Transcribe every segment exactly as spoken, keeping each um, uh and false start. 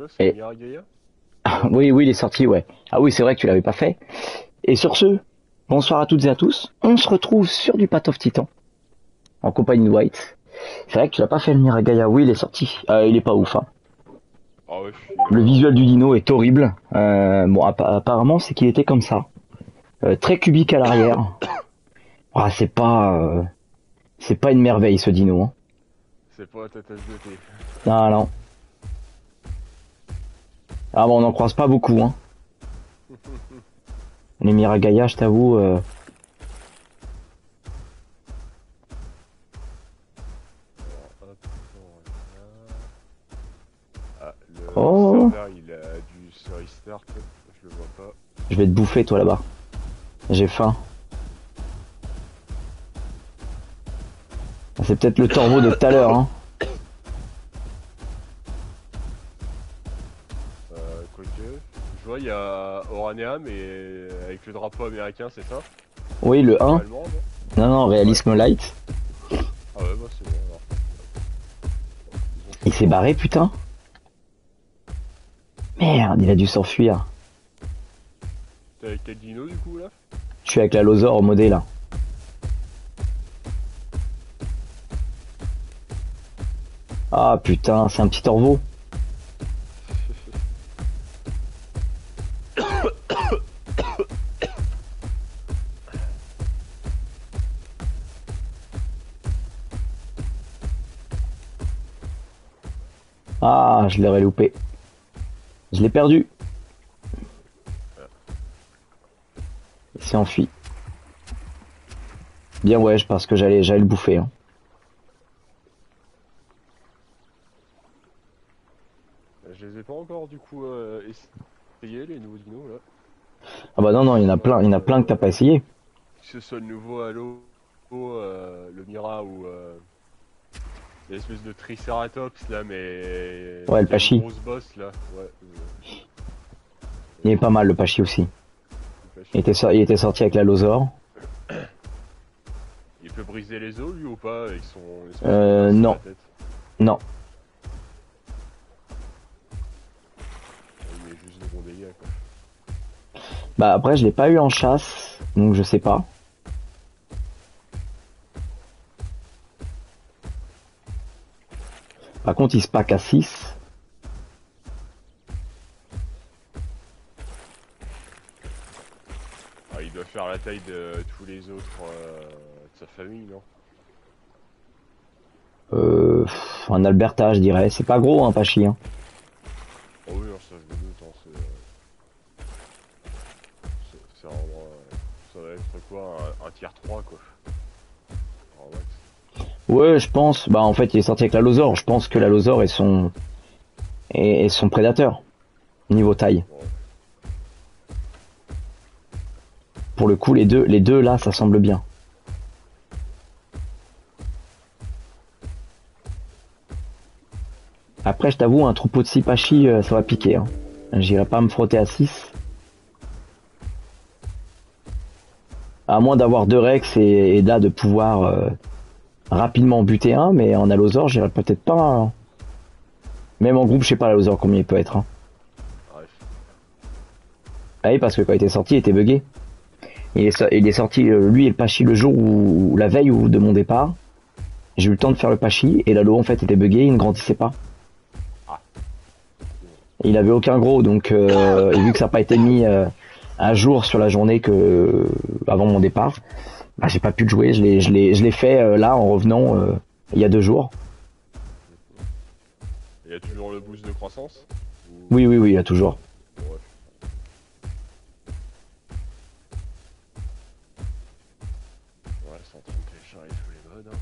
quoi, c'est Et Miragaya? ah, oui, oui, il est sorti, ouais. Ah oui, c'est vrai que tu l'avais pas fait. Et sur ce, bonsoir à toutes et à tous. On se retrouve sur du Path of Titan en compagnie de White. C'est vrai que tu l'as pas fait le Miragaya. Oui, il est sorti. Euh, il est pas ouf. Hein. Ah ouais, il a Le l'air... visuel du euh, dino est horrible. Euh, bon, appa- apparemment, c'est qu'il était comme ça, Euh, très cubique à l'arrière. Ah, c'est pas, euh, c'est pas une merveille ce dino. Hein. C'est pas ta tasse de thé. Non, non. Ah bon, on en croise pas beaucoup. Hein. Les Miragaya, je t'avoue. Euh... Alors, hop, on regarde. Ah, le Oh, serveur, il a dû se restart. Je le vois pas. je vais te bouffer toi là-bas. J'ai faim. C'est peut-être le torvo de tout à l'heure. Hein. Euh, quoique... Je vois, il y a Oranea, mais avec le drapeau américain, c'est ça? Oui, le Pas un. allemand, non? Non, non, Ouais. réalisme light. Ah ouais, bah c'est bon, alors. Ils ont Il tout s'est changé. barré, putain. Merde, il a dû s'enfuir. T'es avec quel dino, du coup, là? Je suis avec la Lozor modé là. Ah putain, c'est un petit torvo. Ah, je l'aurais loupé. Je l'ai perdu. Il s'est enfui. Bien ouais, parce que j'allais j'allais le bouffer. Hein. Euh, Je les ai pas encore, du coup, euh, essayés, les nouveaux dinos, là. Ah bah non, Que non, il y ce en a soit plein, il y en a plein que t'as le... pas essayé. Que ce soit le nouveau Halo, euh, le Mira ou... Euh, l'espèce de Triceratops, là, mais... Ouais, le Qui a une Pachi. grosse bosse, là. Ouais, euh, Il est euh, pas mal le Pachi aussi. le Il Pachi. était, so- il était sorti avec la Lozor. Il peut briser les os, lui, ou pas, avec son espèce de Euh, masse sur non, la tête? non. Ouais, il met juste de bons dégâts, quoi. Bah après, je l'ai pas eu en chasse, donc je sais pas. Par contre, il se pack à six. Ah, il doit faire la taille de tous les autres euh, de sa famille, non? Euh, pff, un Alberta, je dirais. C'est pas gros, un Pachi. Hein. Oh oui, non, ça je me doute, hein, c'est... euh, c'est c'est vraiment... euh, ça va être quoi, un, un tier trois, quoi. En max. Ouais, je pense. Bah en fait, il est sorti avec la Lozor. Je pense que la Lozor est son est, est son prédateur niveau taille. Ouais. Pour le coup, les deux, les deux là, ça semble bien. Après, je t'avoue, un troupeau de six Pachi, euh, ça va piquer. Hein. J'irai pas me frotter à six. À moins d'avoir deux Rex et, et là de pouvoir euh, rapidement en buter un, mais en Alozor, j'irai peut-être pas. Hein. Même en groupe, je sais pas Alozor combien il peut être. Hein. Bref. Ah oui, parce que quand il était sorti, il était buggé. Il est, so- il est sorti, euh, lui et le Pachi, le jour où, la veille où, de mon départ. J'ai eu le temps de faire le Pachi, et l'Alo en fait était buggé, il ne grandissait pas. Ah. Et il avait aucun gros, donc euh, et vu que ça n'a pas été mis euh, un jour sur la journée que euh, avant mon départ, bah, j'ai pas pu le jouer. Je l'ai, je l'ai, je l'ai fait euh, là en revenant euh, il y a deux jours. Il y a toujours le boost de croissance? Ou... Oui, oui, oui, il y a toujours. Ouais. Ouais, c'est en train de télécharger tous les modes,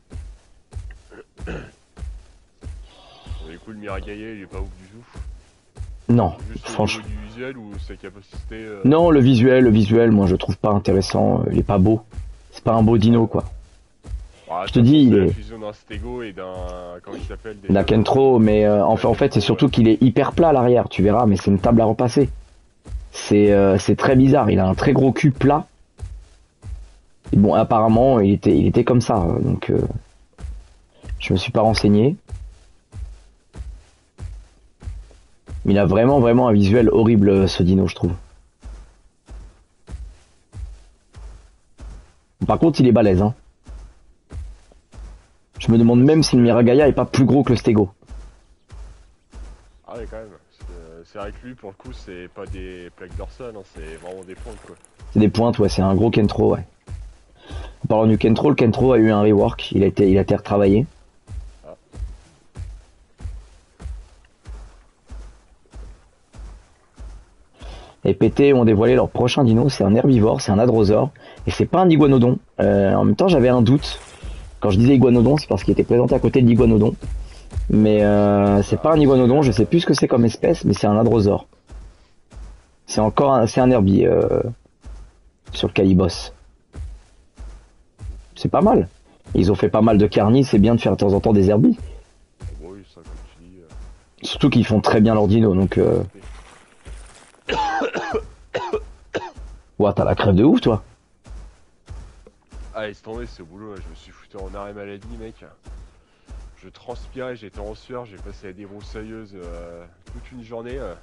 hein. Bon, du coup, le Miragaye, il est pas ouf du tout. Non, Juste au niveau franchement. du visuel ou sa capacité... Euh... Non, le visuel, le visuel, moi je le trouve pas intéressant. Il est pas beau. C'est pas un beau dino Ouais. quoi. Bah, de Je toute te façon, dis, il c'est la est fusion d'un Stego et d'un... Comment il s'appelle déjà Nakentro, mais euh, en fait, en fait, c'est Nakentro, ouais. surtout qu'il est hyper plat à l'arrière. Tu verras, mais c'est une table à repasser. C'est, euh, c'est très bizarre. Il a un très gros cul plat. Et bon, apparemment, il était, il était comme ça. Donc, euh, je me suis pas renseigné. Mais il a vraiment, vraiment un visuel horrible, ce dino, je trouve. Par contre, il est balèze, hein. Je me demande même si le Miragaya est pas plus gros que le Stego. Ah ouais, quand même. C'est vrai que lui, pour le coup, c'est pas des plaques dorsales, hein, c'est vraiment des pointes, quoi. C'est des pointes, ouais, c'est un gros Kentro, ouais. En parlant du Kentro, le Kentro a eu un rework, il a été, il a été retravaillé. Ah. Et P T ont dévoilé leur prochain dino, c'est un herbivore, c'est un hadrosaure, et c'est pas un iguanodon. Euh, en même temps, j'avais un doute. Quand je disais iguanodon, c'est parce qu'il était présenté à côté de l'iguanodon. Mais euh, c'est pas un iguanodon, je sais plus ce que c'est comme espèce, mais c'est un hadrosaure. C'est encore un, c'est un herbier euh, sur le Calibos. C'est pas mal. Ils ont fait pas mal de carnis, c'est bien de faire de temps en temps des herbies. Oui, ça, comme tu dis, euh... Surtout qu'ils font très bien leur dino, donc... Euh... Ouah, t'as la crève de ouf, toi. Ah, laisse tomber ce boulot, là. Je me suis foutu en arrêt maladie, mec. Je transpirais, j'étais en sueur, j'ai passé à des broussailleuses euh, toute une journée. Euh.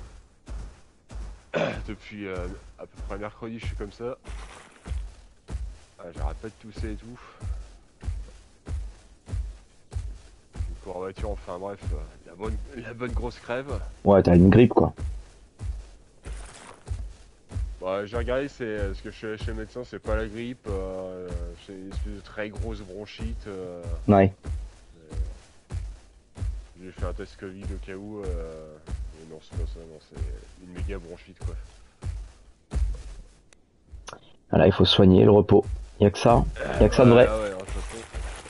Depuis euh, à peu près mercredi, je suis comme ça. Ah, j'arrête pas de tousser et tout. Pour la voiture, enfin bref, euh, la, bonne, la bonne grosse crève. Ouais, t'as une grippe, quoi. Bah, j'ai regardé, c'est ce que je suis chez le médecin, c'est pas la grippe, euh, c'est une espèce de très grosse bronchite. Euh, ouais. J'ai fait un test Covid au cas où. Euh, mais non, c'est pas ça, non, c'est une méga bronchite, quoi. Voilà, il faut soigner le repos. Y'a que ça. Y'a que ça de vrai. Ah ouais, ouais,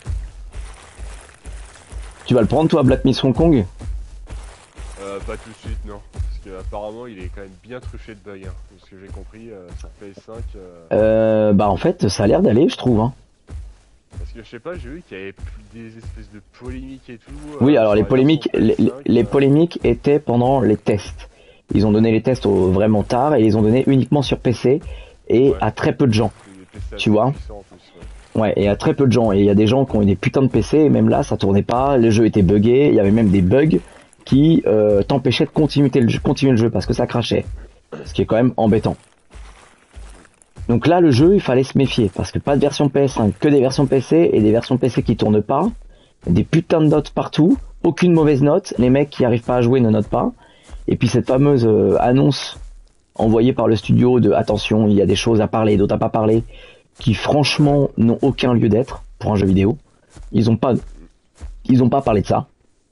tu vas le prendre, toi, Black Myth Hong Kong? Euh, pas tout de suite, non. Parce que apparemment, il est quand même bien truffé de bugs. Hein. Ce que j'ai compris, euh, sur P S cinq. Euh... euh... Bah, en fait, ça a l'air d'aller, je trouve. Hein. Parce que je sais pas, j'ai vu qu'il y avait des espèces de polémiques et tout. Oui, euh, alors les polémiques, les, cinq, les euh... polémiques étaient pendant les tests. Ils ont donné les tests au, vraiment tard et ils ont donné uniquement sur P C et ouais. à très peu de gens. Tu vois plus, ouais. ouais, et à très peu de gens. Et il y a des gens qui ont eu des putains de P C et même là, ça tournait pas. Le jeu était buggé. Il y avait même des bugs qui euh, t'empêchaient de continuer le, jeu, continuer le jeu parce que ça crachait. Ce qui est quand même embêtant. Donc là, le jeu, il fallait se méfier parce que pas de version P S cinq, que des versions P C et des versions P C qui tournent pas. Des putains de notes partout, aucune mauvaise note. Les mecs qui arrivent pas à jouer ne notent pas. Et puis cette fameuse euh, annonce envoyée par le studio de attention, il y a des choses à parler, d'autres à pas parler, qui franchement n'ont aucun lieu d'être pour un jeu vidéo. Ils ont pas, ils ont pas parlé de ça.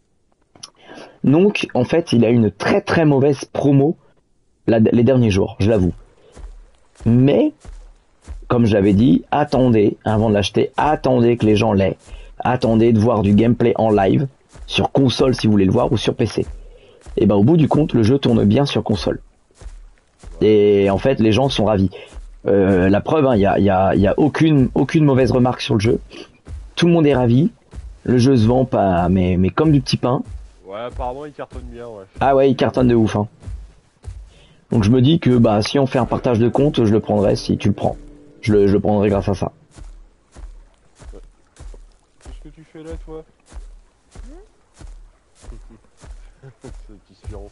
Donc en fait, il a une très très mauvaise promo la, les derniers jours, je l'avoue. Mais comme je l'avais dit, attendez avant de l'acheter, attendez que les gens l'aient, attendez de voir du gameplay en live sur console si vous voulez le voir ou sur P C. Et ben au bout du compte, le jeu tourne bien sur console. Et en fait, les gens sont ravis. Euh, la preuve, il hein, y, a, y, a, y a aucune aucune mauvaise remarque sur le jeu. Tout le monde est ravi. Le jeu se vend pas, mais mais comme du petit pain. Ouais, apparemment il cartonne bien, ouais. Ah ouais, il cartonne de ouf. Hein. Donc je me dis que bah si on fait un partage de compte, je le prendrai si tu le prends. Je le je le prendrai grâce à ça. Ouais. Qu'est-ce que tu fais là, toi? Ce petit Spiro.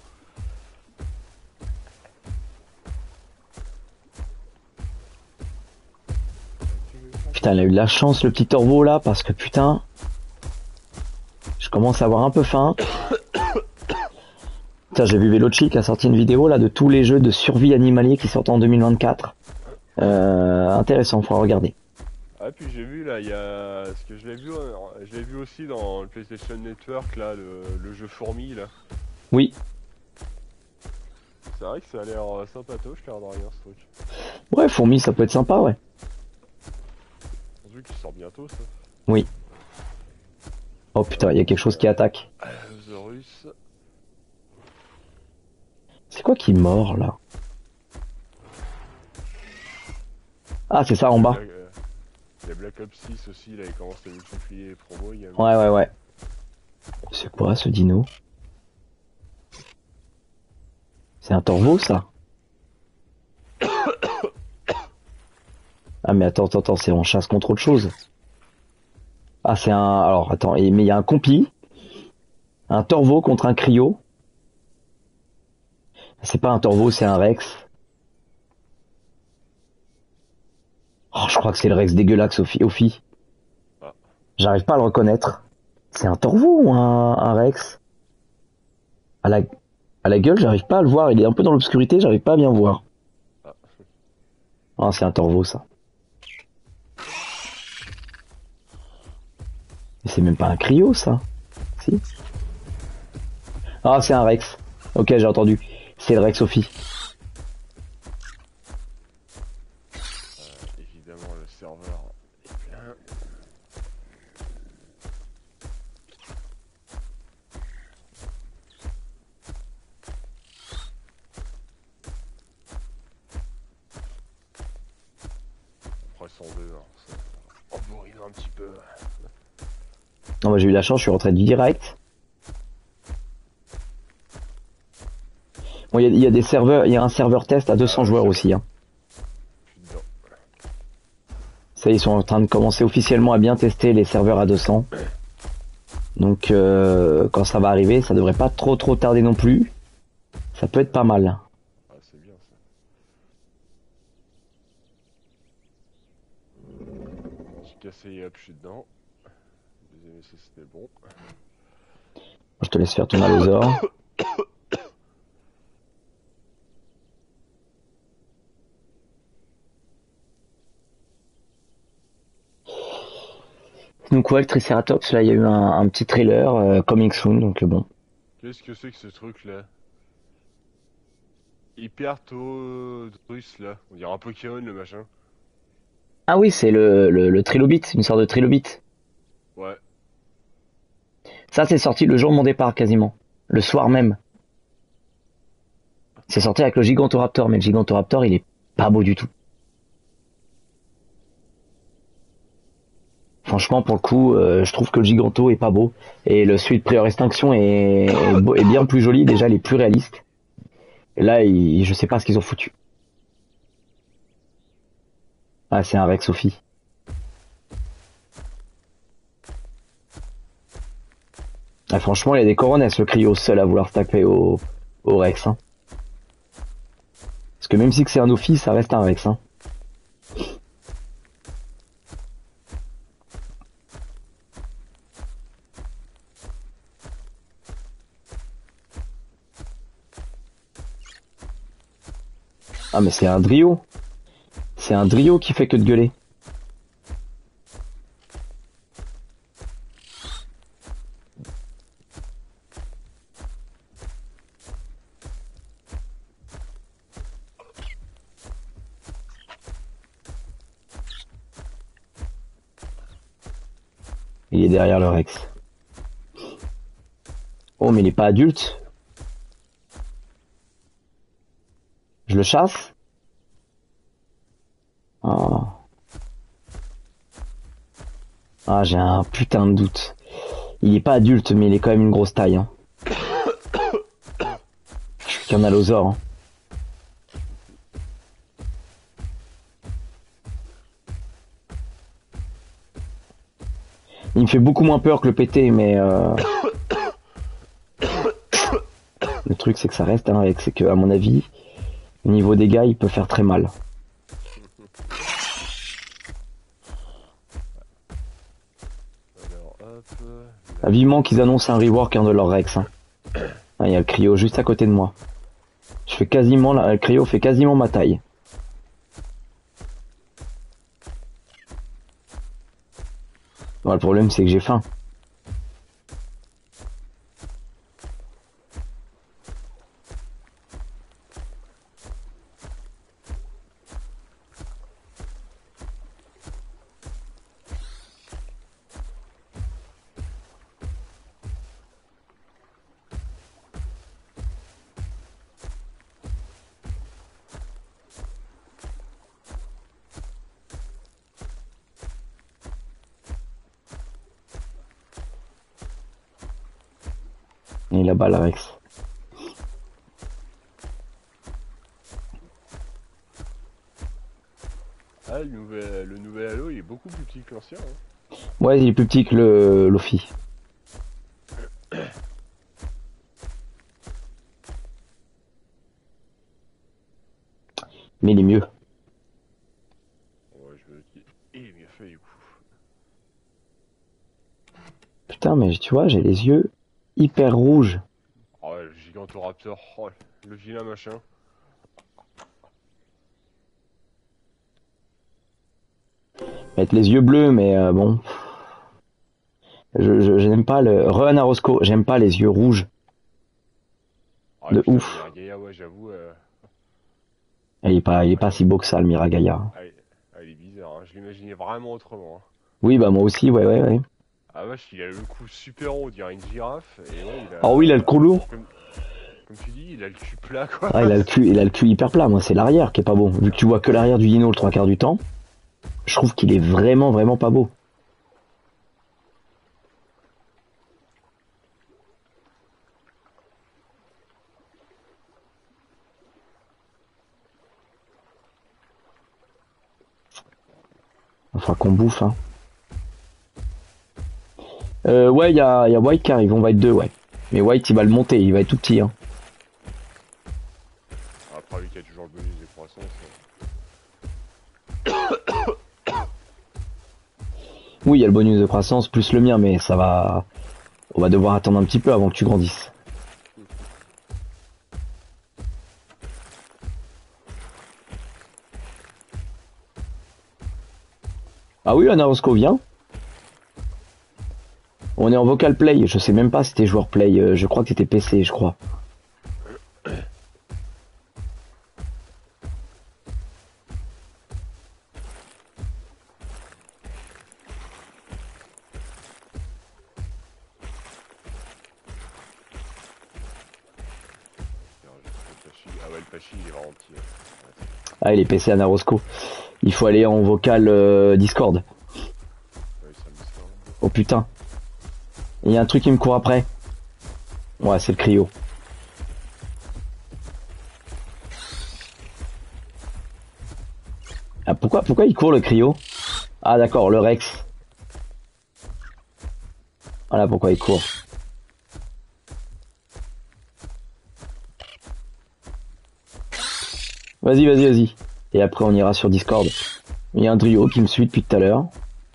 Putain, il a eu de la chance le petit Torvo là parce que putain, je commence à avoir un peu faim. Putain, j'ai vu Veloci qui a sorti une vidéo là de tous les jeux de survie animalier qui sortent en deux mille vingt-quatre. Euh, intéressant, faudra regarder. Ah puis j'ai vu là, il y a ce que je l'ai vu, je l'ai vu aussi dans le PlayStation Network là, le, le jeu fourmi là. Oui. C'est vrai que ça a l'air sympatoche, l'air de rien ce truc. Ouais, fourmi, ça peut être sympa, ouais. Vu qu'il sort bientôt ça. Oui. Oh putain, il y a quelque chose qui attaque. Euh, Zorus. C'est quoi qui mord là? Ah, c'est ça en bas. Il y a Black Ops six aussi, là, il commence à multiplier les promos. Il y a... Ouais, ouais, ouais. C'est quoi ce dino? C'est un Torvo, ça? Ah, mais attends, attends, attends, c'est en chasse contre autre chose. Ah, c'est un... Alors, attends, mais il y a un compi. Un Torvo contre un Cryo. C'est pas un Torvo, c'est un Rex. Oh, je crois que c'est le Rex dégueulasse, Ophi. Ophi. Ah. J'arrive pas à le reconnaître. C'est un Torvo ou un, un Rex? À la, à la gueule, j'arrive pas à le voir. Il est un peu dans l'obscurité, j'arrive pas à bien voir. Ah. Ah, c'est un Torvo, ça. Mais c'est même pas un Cryo, ça. Si. Ah, c'est un Rex. Ok, j'ai entendu. C'est le Rex Ophi. Euh, évidemment, le serveur est plein. Après cent deux, hein, ça- on bourrine un petit peu. Non, bah, j'ai eu la chance, je suis rentré direct. Bon, il y, y a des serveurs, il y a un serveur test à deux cents Ah, joueurs je aussi. Hein. suis dedans. Ça, ils sont en train de commencer officiellement à bien tester les serveurs à deux cents. Donc, euh, quand ça va arriver, ça devrait pas trop trop tarder non plus. Ça peut être pas mal. Ah, c'est bien ça. J'ai cassé et hop, je suis dedans. Deuxième essai, c'était bon. Je te laisse faire ton allosaure. Donc ouais, le Triceratops, là, il y a eu un, un petit trailer euh, coming soon, donc euh, bon. Qu'est-ce que c'est que ce truc là? Hypertodrus là. On dirait un Pokémon le machin. Ah oui, c'est le, le, le trilobite, une sorte de trilobite. Ouais. Ça, c'est sorti le jour de mon départ, quasiment. Le soir même. C'est sorti avec le Gigantoraptor, mais le Gigantoraptor, il est pas beau du tout. Franchement, pour le coup, euh, je trouve que le Giganto est pas beau. Et le Sweet Prior Extinction est, est, beau- est bien plus joli, déjà, il est plus réaliste. Et là, il, je sais pas ce qu'ils ont foutu. Ah, c'est un Rex Sophie. Ah, franchement, il y a des coronesses, le Cryo, seul à vouloir se taper au, au Rex. Hein. Parce que même si c'est un Ophi, ça reste un Rex. Hein. Ah, mais c'est un Drio. C'est un Drio qui fait que de gueuler. Il est derrière le Rex. Oh, mais il est pas adulte. Je le chasse. Ah, ah j'ai un putain de doute. Il est pas adulte, mais il est quand même une grosse taille. Hein. Je suis qu'un allosaure. Hein. Il me fait beaucoup moins peur que le P T, mais euh... le truc c'est que ça reste un Rex. C'est que, à mon avis, niveau dégâts, il peut faire très mal. Alors hop. Ah, vivement qu'ils annoncent un rework hein, de leur Rex. Hein. Ah, il y a le Cryo juste à côté de moi. Je fais quasiment, la... le Cryo fait quasiment ma taille. Bon, le problème c'est que j'ai faim. Et là-bas le Rex. Ah, le nouvel, le nouvel Halo il est beaucoup plus petit que l'ancien. Hein. Ouais, il est plus petit que le Lofi. Mais il est mieux. Ouais, je me dis, il est mieux fait du coup. Putain, mais tu vois, j'ai les yeux hyper rouges. Oh ouais, le Gigantoraptor, oh, le vilain machin. Avec les yeux bleus, mais euh, bon. Je, je, je n'aime pas le... Rohan Arosco, j'aime pas les yeux rouges. Ah et De puis là, le ouf. Miragaia, ouais, j'avoue, euh, Et il est pas, il est ah, pas si beau que ça, le Miragaya. ah, il ah, il est bizarre, hein. Je l'imaginais vraiment autrement, hein. Oui, bah moi aussi, ouais, ouais, ouais. Ah vache, il a le cou super rond, on dirait une girafe, et ouais, il Oh oui, il a le a... cou lourd. Comme, comme tu dis, il a le cul plat, quoi. Ah, il a le cul, il a le cul hyper plat. Moi, c'est l'arrière qui est pas beau. Vu que tu vois que l'arrière du dino le trois quarts du temps, je trouve qu'il est vraiment, vraiment pas beau. Enfin, qu'on bouffe, hein. Euh, ouais, il y a, y a White qui arrive, on va être deux, ouais. Mais White, il va le monter, il va être tout petit, hein. Après, lui qui a toujours le bonus de croissance. Oui, il y a le bonus de croissance plus le mien, mais ça va... On va devoir attendre un petit peu avant que tu grandisses. Ah oui, Anarosco, viens. On est en vocal play, je sais même pas si t'es joueur play, euh, je crois que t'étais P C, je crois. Ah ouais, le Pachi, il est vraiment petit. Hein. Ah, il est P C Anarosco. Il faut aller en vocal euh, Discord. Ouais, ça me semble. Oh putain. Il y a un truc qui me court après. Ouais, c'est le cryo. Ah, pourquoi, pourquoi il court le cryo? Ah d'accord, le Rex. Voilà pourquoi il court. Vas-y, vas-y, vas-y. Et après on ira sur Discord. Il y a un trio qui me suit depuis tout à l'heure.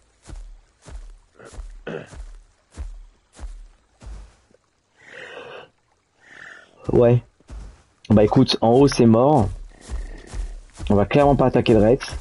Ouais. Bah écoute, en haut c'est mort. On va clairement pas attaquer le Rex.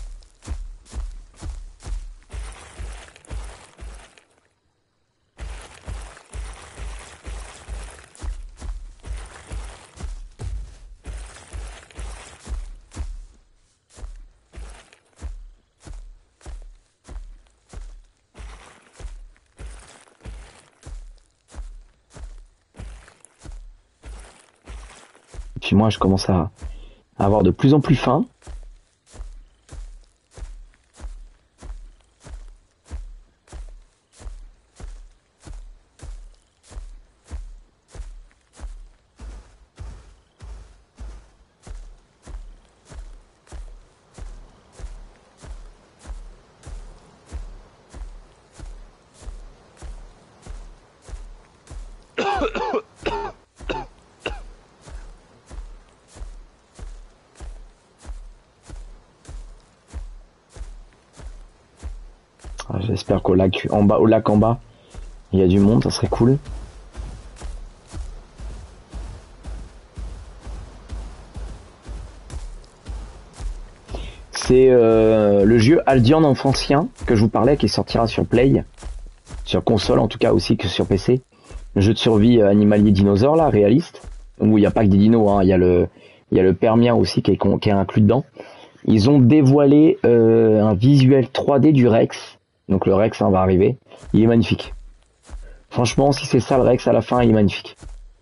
Puis moi je commence à avoir de plus en plus faim. Ah, j'espère qu'au lac en bas, au lac en bas, il y a du monde, ça serait cool. C'est euh, le jeu Aldian en ancien que je vous parlais qui sortira sur Play, sur console en tout cas aussi que sur P C. Le jeu de survie animalier dinosaure là, réaliste, où il n'y a pas que des dinos, hein, il y a le il y a le permien aussi qui est, qui est inclus dedans. Ils ont dévoilé euh, un visuel trois D du Rex, donc le Rex hein, va arriver. Il est magnifique. Franchement, si c'est ça le Rex à la fin, il est magnifique.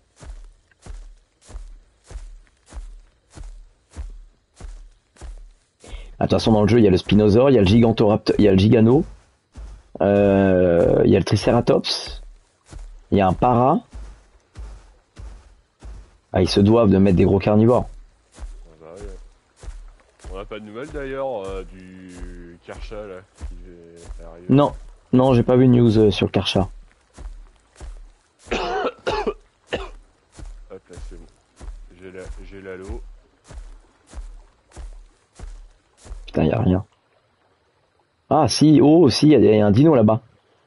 De toute façon, dans le jeu, il y a le Spinosaure, il y a le Gigantoraptor, il y a le Gigano, euh, il y a le Triceratops, il y a un Para. Ah, ils se doivent de mettre des gros carnivores. Ah bah ouais. On n'a pas de nouvelles d'ailleurs euh, du Karcha là qui est arrivé. Non, non, j'ai pas vu de news euh, sur le Karcha. Hop là c'est bon. J'ai la j'ai l'halo. putain, y a rien. Ah si, oh si, il y, y a un dino là-bas.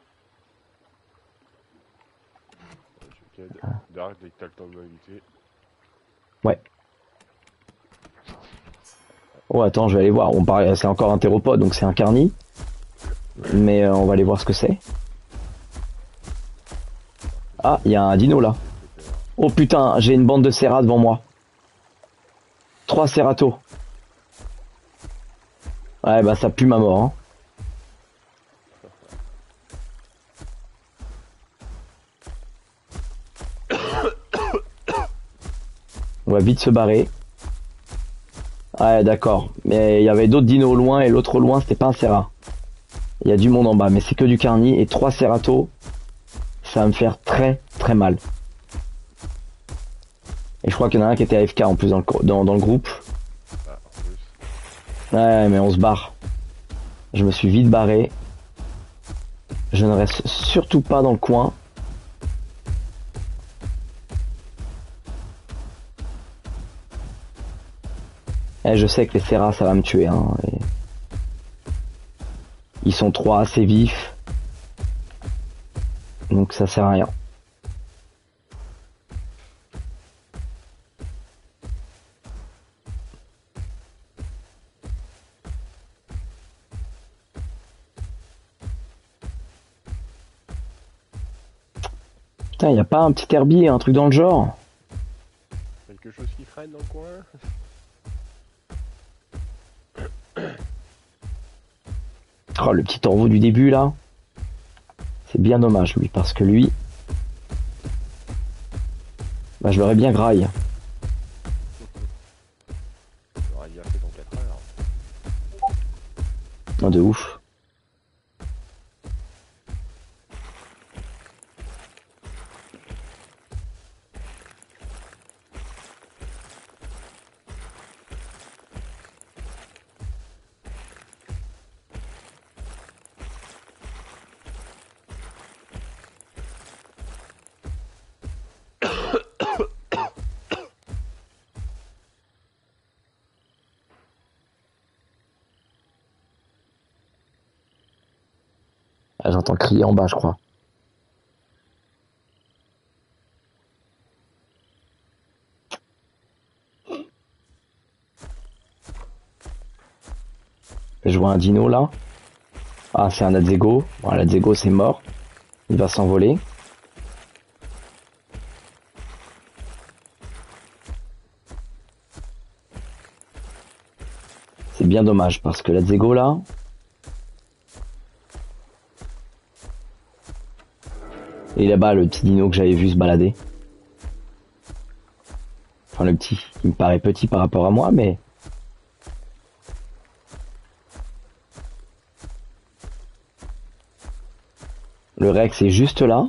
Ok, Dark, dès que t'as le temps de m'inviter. Ouais. Oh attends, je vais aller voir. On parle, c'est encore un théropode, donc c'est un carni. Mais euh, on va aller voir ce que c'est. Ah, il y a un dino là. Oh putain, j'ai une bande de Serra devant moi. Trois Serratos. Ouais, bah ça pue ma mort. Hein. On va vite se barrer. Ouais, d'accord. Mais il y avait d'autres dinos au loin et l'autre au loin, c'était pas un Serra. Il y a du monde en bas, mais c'est que du carni et trois Serratos. Ça va me faire très très mal. Et je crois qu'il y en a un qui était A F K en plus dans le, dans, dans le groupe. Ah, en plus. Ouais, mais on se barre. Je me suis vite barré. Je ne reste surtout pas dans le coin. Eh, je sais que les Serras, ça va me tuer. Hein, et... Ils sont trois assez vifs. Donc ça sert à rien. Putain, y a pas un petit herbier, un truc dans le genre? Quelque chose qui traîne dans le coin? Oh, le petit torveau du début là. C'est bien dommage lui, parce que lui... Bah je l'aurais bien graille. J'aurais bien fait dans quatre heures. Oh, de ouf. Ah, j'entends crier en bas, je crois. Je vois un dino là. Ah, c'est un Adzego. Bon, l'Adzego c'est mort. Il va s'envoler. C'est bien dommage parce que l'Adzego là... Et là-bas, le petit dino que j'avais vu se balader. Enfin, le petit. Il me paraît petit par rapport à moi, mais... Le Rex est juste là.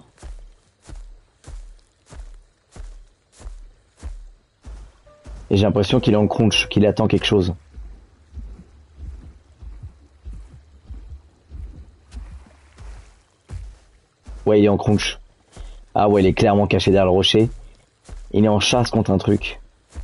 Et j'ai l'impression qu'il est en crunch, qu'il attend quelque chose. Ouais, il est en crunch. Ah ouais, il est clairement caché derrière le rocher. Il est en chasse contre un truc.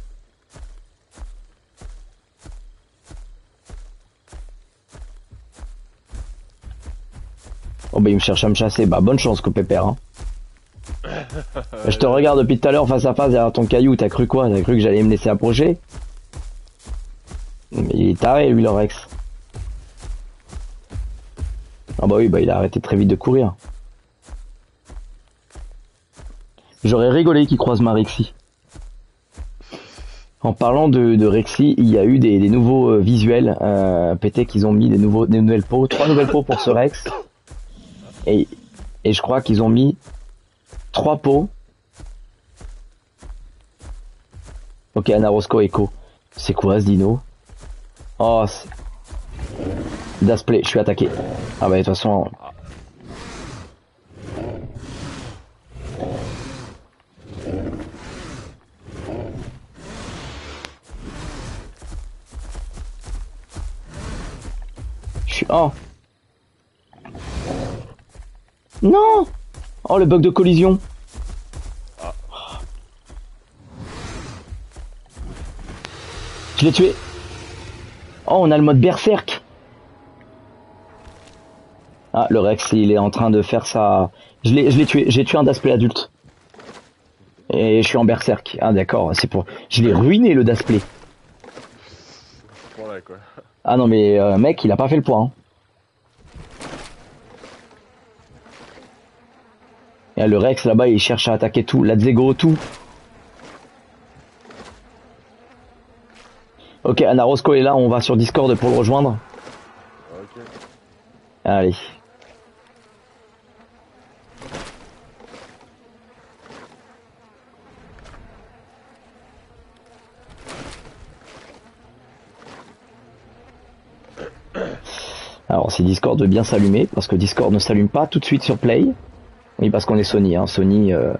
Oh bah il me cherche à me chasser. Bah bonne chance, copépère. Hein. Je te regarde depuis tout à l'heure face à face derrière ton caillou. T'as cru quoi? T'as cru que j'allais me laisser approcher? Mais il est taré lui, le Rex. Ah bah oui, bah il a arrêté très vite de courir. J'aurais rigolé qu'il croise ma Rexy. En parlant de, de Rexy, il y a eu des, des nouveaux euh, visuels. Euh, pété qu'ils ont mis des, nouveaux, des nouvelles peaux. Trois nouvelles peaux pour ce Rex. Et, et je crois qu'ils ont mis trois peaux. Ok, Anarosco Echo. C'est quoi ce dino? Oh, Dasplay, je suis attaqué. Ah bah de toute façon... Je suis... Oh. Non. Oh, le bug de collision. Je l'ai tué. Oh, on a le mode berserk. Ah, le Rex, il est en train de faire sa... Je l'ai, je l'ai tué, j'ai tué un Dasplay adulte. Et je suis en berserk. Ah d'accord, c'est pour... Je l'ai ruiné le Dasplay. Voilà quoi. Ah non mais euh, mec, il a pas fait le poids. Hein. Et le Rex là-bas, il cherche à attaquer tout. La Zego, tout. Ok, Anna Roscoe est là, on va sur Discord pour le rejoindre. Ok. Allez. Alors si Discord veut bien s'allumer, parce que Discord ne s'allume pas tout de suite sur Play. Oui, parce qu'on est Sony, hein. Sony... Euh...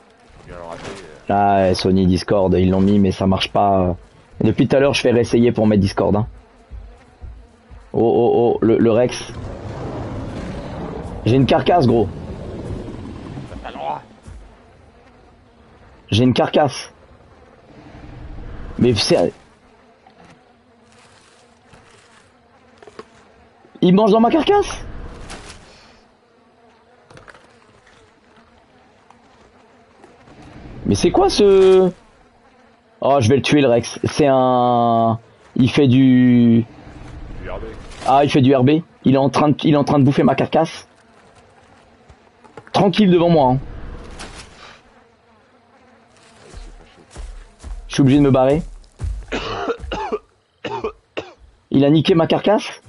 Ah, Sony, Discord, ils l'ont mis, mais ça marche pas. Depuis tout à l'heure, je fais réessayer pour mettre Discord. Hein. Oh, oh, oh, le, le Rex. J'ai une carcasse, gros. J'ai une carcasse. Mais c'est... Il mange dans ma carcasse. Mais c'est quoi ce... Oh, je vais le tuer le Rex. C'est un... Il fait du... Du R B. Ah, il fait du R B. Il est en train de, il est en train de bouffer ma carcasse. Tranquille devant moi. Hein. Je suis obligé de me barrer. Il a niqué ma carcasse.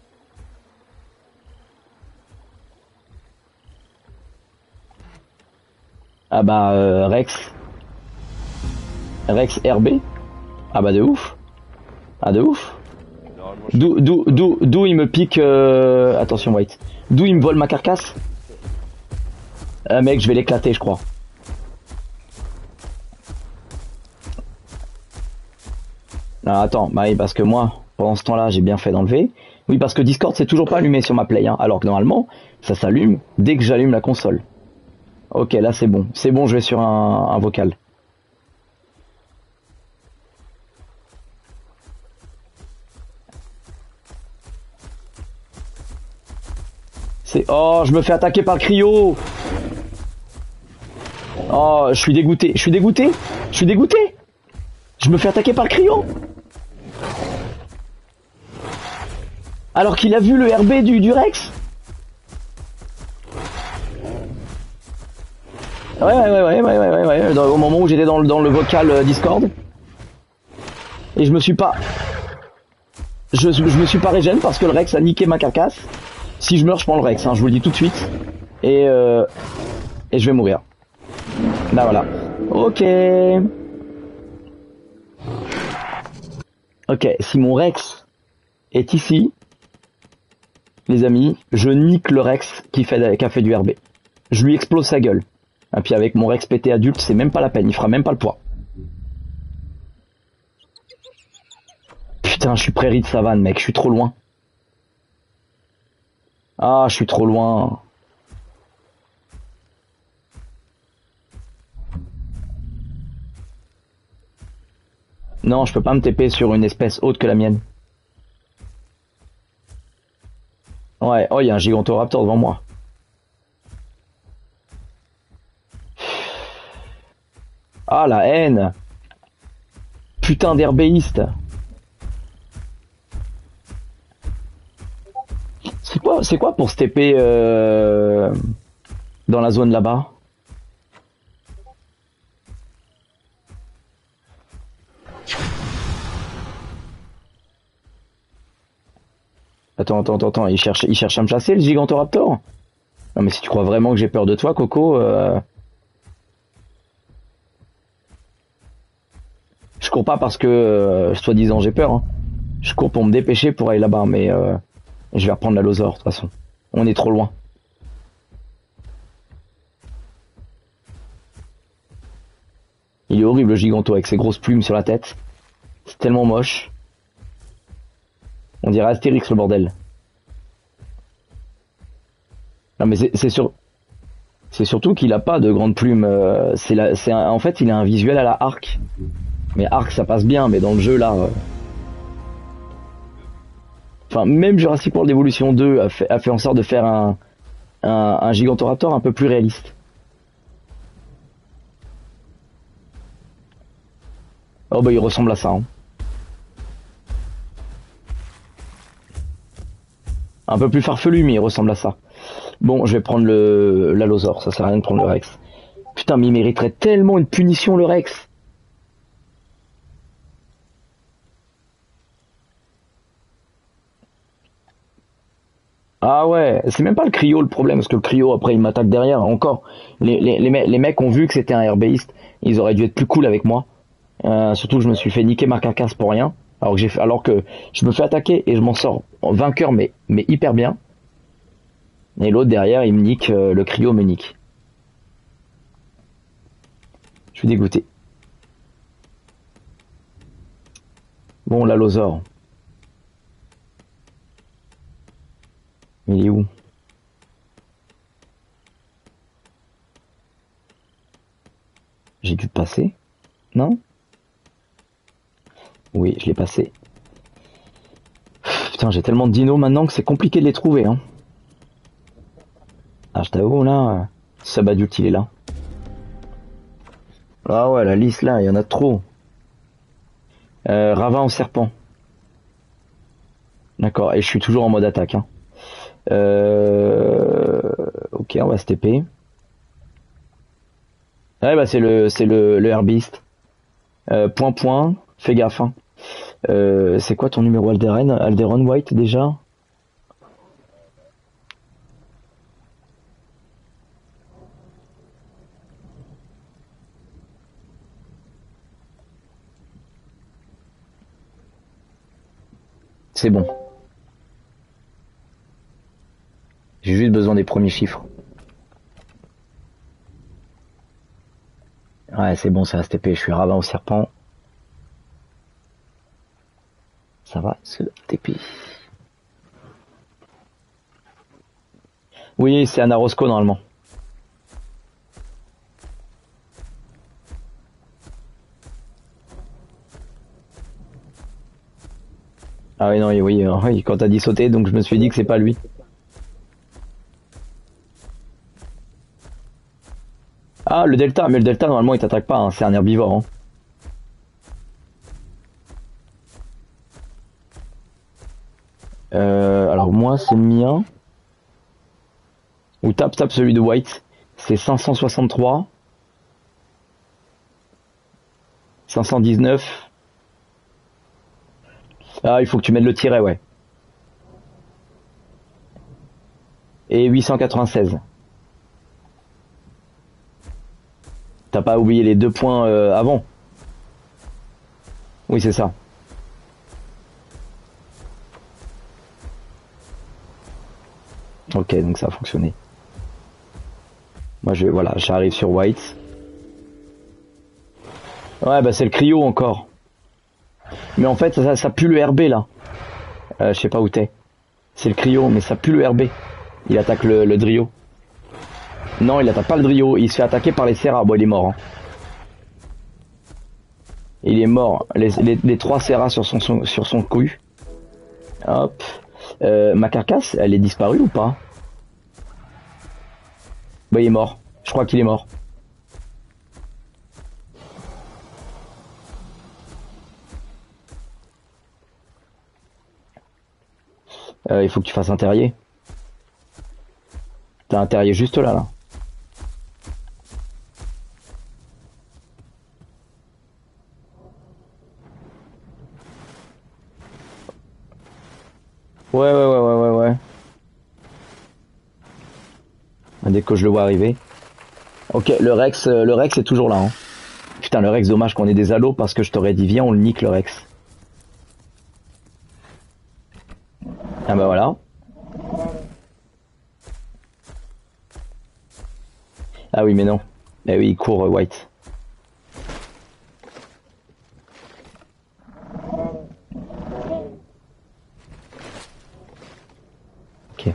Ah bah euh, Rex. Rex R B. Ah bah de ouf. Ah de ouf. D'où d'où d'où d'où il me pique euh... attention White. D'où il me vole ma carcasse. Ah mec, je vais l'éclater je crois. Ah, attends, bah oui, parce que moi, pendant ce temps-là, j'ai bien fait d'enlever. Oui, parce que Discord c'est toujours pas allumé sur ma Play, hein, alors que normalement, ça s'allume dès que j'allume la console. Ok, là c'est bon. C'est bon, je vais sur un, un vocal. C'est... Oh, je me fais attaquer par le cryo. Oh, je suis dégoûté. Je suis dégoûté. Je suis dégoûté. Je me fais attaquer par le cryo. Alors qu'il a vu le R B du, du Rex. Ouais, ouais, ouais, ouais, ouais, ouais, ouais, dans, au moment où j'étais dans, le, dans le vocal euh, Discord. Et je me suis pas... Je, je me suis pas régène parce que le Rex a niqué ma carcasse. Si je meurs, je prends le Rex, hein, je vous le dis tout de suite. Et, euh, et je vais mourir. Là, voilà. Ok. Ok, si mon Rex est ici, les amis, je nique le Rex qui, fait, qui a fait du R B. Je lui explose sa gueule. Et puis avec mon Rex pété adulte, c'est même pas la peine, il fera même pas le poids. Putain, je suis prairie de savane, mec, je suis trop loin. Ah, je suis trop loin. Non, je peux pas me T P sur une espèce autre que la mienne. Ouais, oh, il y a un Gigantoraptor devant moi. Ah, la haine. Putain d'herbéiste. C'est quoi, c'est quoi pour se T P euh, dans la zone là-bas? Attends, attends, attends, attends, il cherche, il cherche à me chasser le Gigantoraptor? Non mais si tu crois vraiment que j'ai peur de toi, Coco... Euh... Je cours pas parce que, euh, soi-disant, j'ai peur. Hein. Je cours pour me dépêcher pour aller là-bas, mais euh, je vais reprendre la Lozor, de toute façon. On est trop loin. Il est horrible, le Giganto, avec ses grosses plumes sur la tête. C'est tellement moche. On dirait Astérix, le bordel. Non, mais c'est sur... C'est surtout qu'il a pas de grandes plumes. Euh, c'est la, c'est en fait, il a un visuel à la Arc. Mais Arc, ça passe bien, mais dans le jeu, là... Euh... Enfin, même Jurassic World Evolution deux a fait, a fait en sorte de faire un, un, un Gigantoraptor un peu plus réaliste. Oh bah il ressemble à ça. Hein. Un peu plus farfelu, mais il ressemble à ça. Bon, je vais prendre le l'Allosaur, ça sert à rien de prendre le Rex. Putain, mais il mériterait tellement une punition le Rex. Ah ouais, c'est même pas le cryo le problème, parce que le cryo après il m'attaque derrière. Encore, les, les, les, me- les mecs ont vu que c'était un air-based, ils auraient dû être plus cool avec moi. Euh, surtout que je me suis fait niquer ma carcasse pour rien, alors que j'ai fait, alors que je me fais attaquer et je m'en sors en vainqueur, mais mais hyper bien. Et l'autre derrière, il me nique, euh, le cryo me nique. Je suis dégoûté. Bon, l'Allosaur, il est où? J'ai dû passer? Non? Oui, je l'ai passé. Putain, j'ai tellement de dinos maintenant que c'est compliqué de les trouver, hein. Ah, je t'avoue, là, euh, Sabadulte, il est là. Ah ouais, la liste, là, il y en a trop. Euh, Ravin au serpent. D'accord, et je suis toujours en mode attaque, hein. Euh... Ok, on va se T P. Ouais, bah c'est le, c'est le, le Herbist. Euh, point, point, fais gaffe, hein. Euh, c'est quoi ton numéro Alderen, Alderon White, déjà? C'est bon. J'ai juste besoin des premiers chiffres. Ouais, c'est bon, c'est un S T P. Je suis ravin au serpent. Ça va, ce T P. Oui, c'est un Arosco normalement. Ah oui, non, oui, oui, euh, oui, quand t'as dit sauter, donc je me suis dit que c'est pas lui. Ah, le Delta, mais le Delta, normalement, il t'attaque pas, hein, c'est un herbivore. Hein. Euh, alors moi, c'est le mien. Ou tape, tape celui de White. C'est cinq cent soixante-trois. cinq cent dix-neuf. Ah, il faut que tu mettes le tiret, ouais. Et huit cent quatre-vingt-seize. T'as pas oublié les deux points euh, avant. Oui, c'est ça. Ok, donc ça a fonctionné. Moi, je, voilà, j'arrive sur White. Ouais, bah c'est le cryo encore. Mais en fait, ça, ça pue le R B là. Euh, je sais pas où t'es. C'est le cryo, mais ça pue le R B. Il attaque le, le Drio. Non, il attaque pas le Drio. Il se fait attaquer par les Serras. Bon, il est mort. Hein. Il est mort. Les, les, les trois Serras sur son, son, sur son cou. Hop. Euh, ma carcasse, elle est disparue ou pas? Bah, il est mort. Je crois qu'il est mort. Euh, il faut que tu fasses un terrier. T'as un terrier juste là, là. Ouais, ouais, ouais, ouais, ouais, ouais. Dès que je le vois arriver. Ok, le Rex, euh, le Rex est toujours là. Hein. Putain, le Rex, dommage qu'on ait des halos parce que je t'aurais dit, viens, on le nique le Rex. Ah bah voilà. Ah oui, mais non. Eh oui, il court, euh, White. Ok.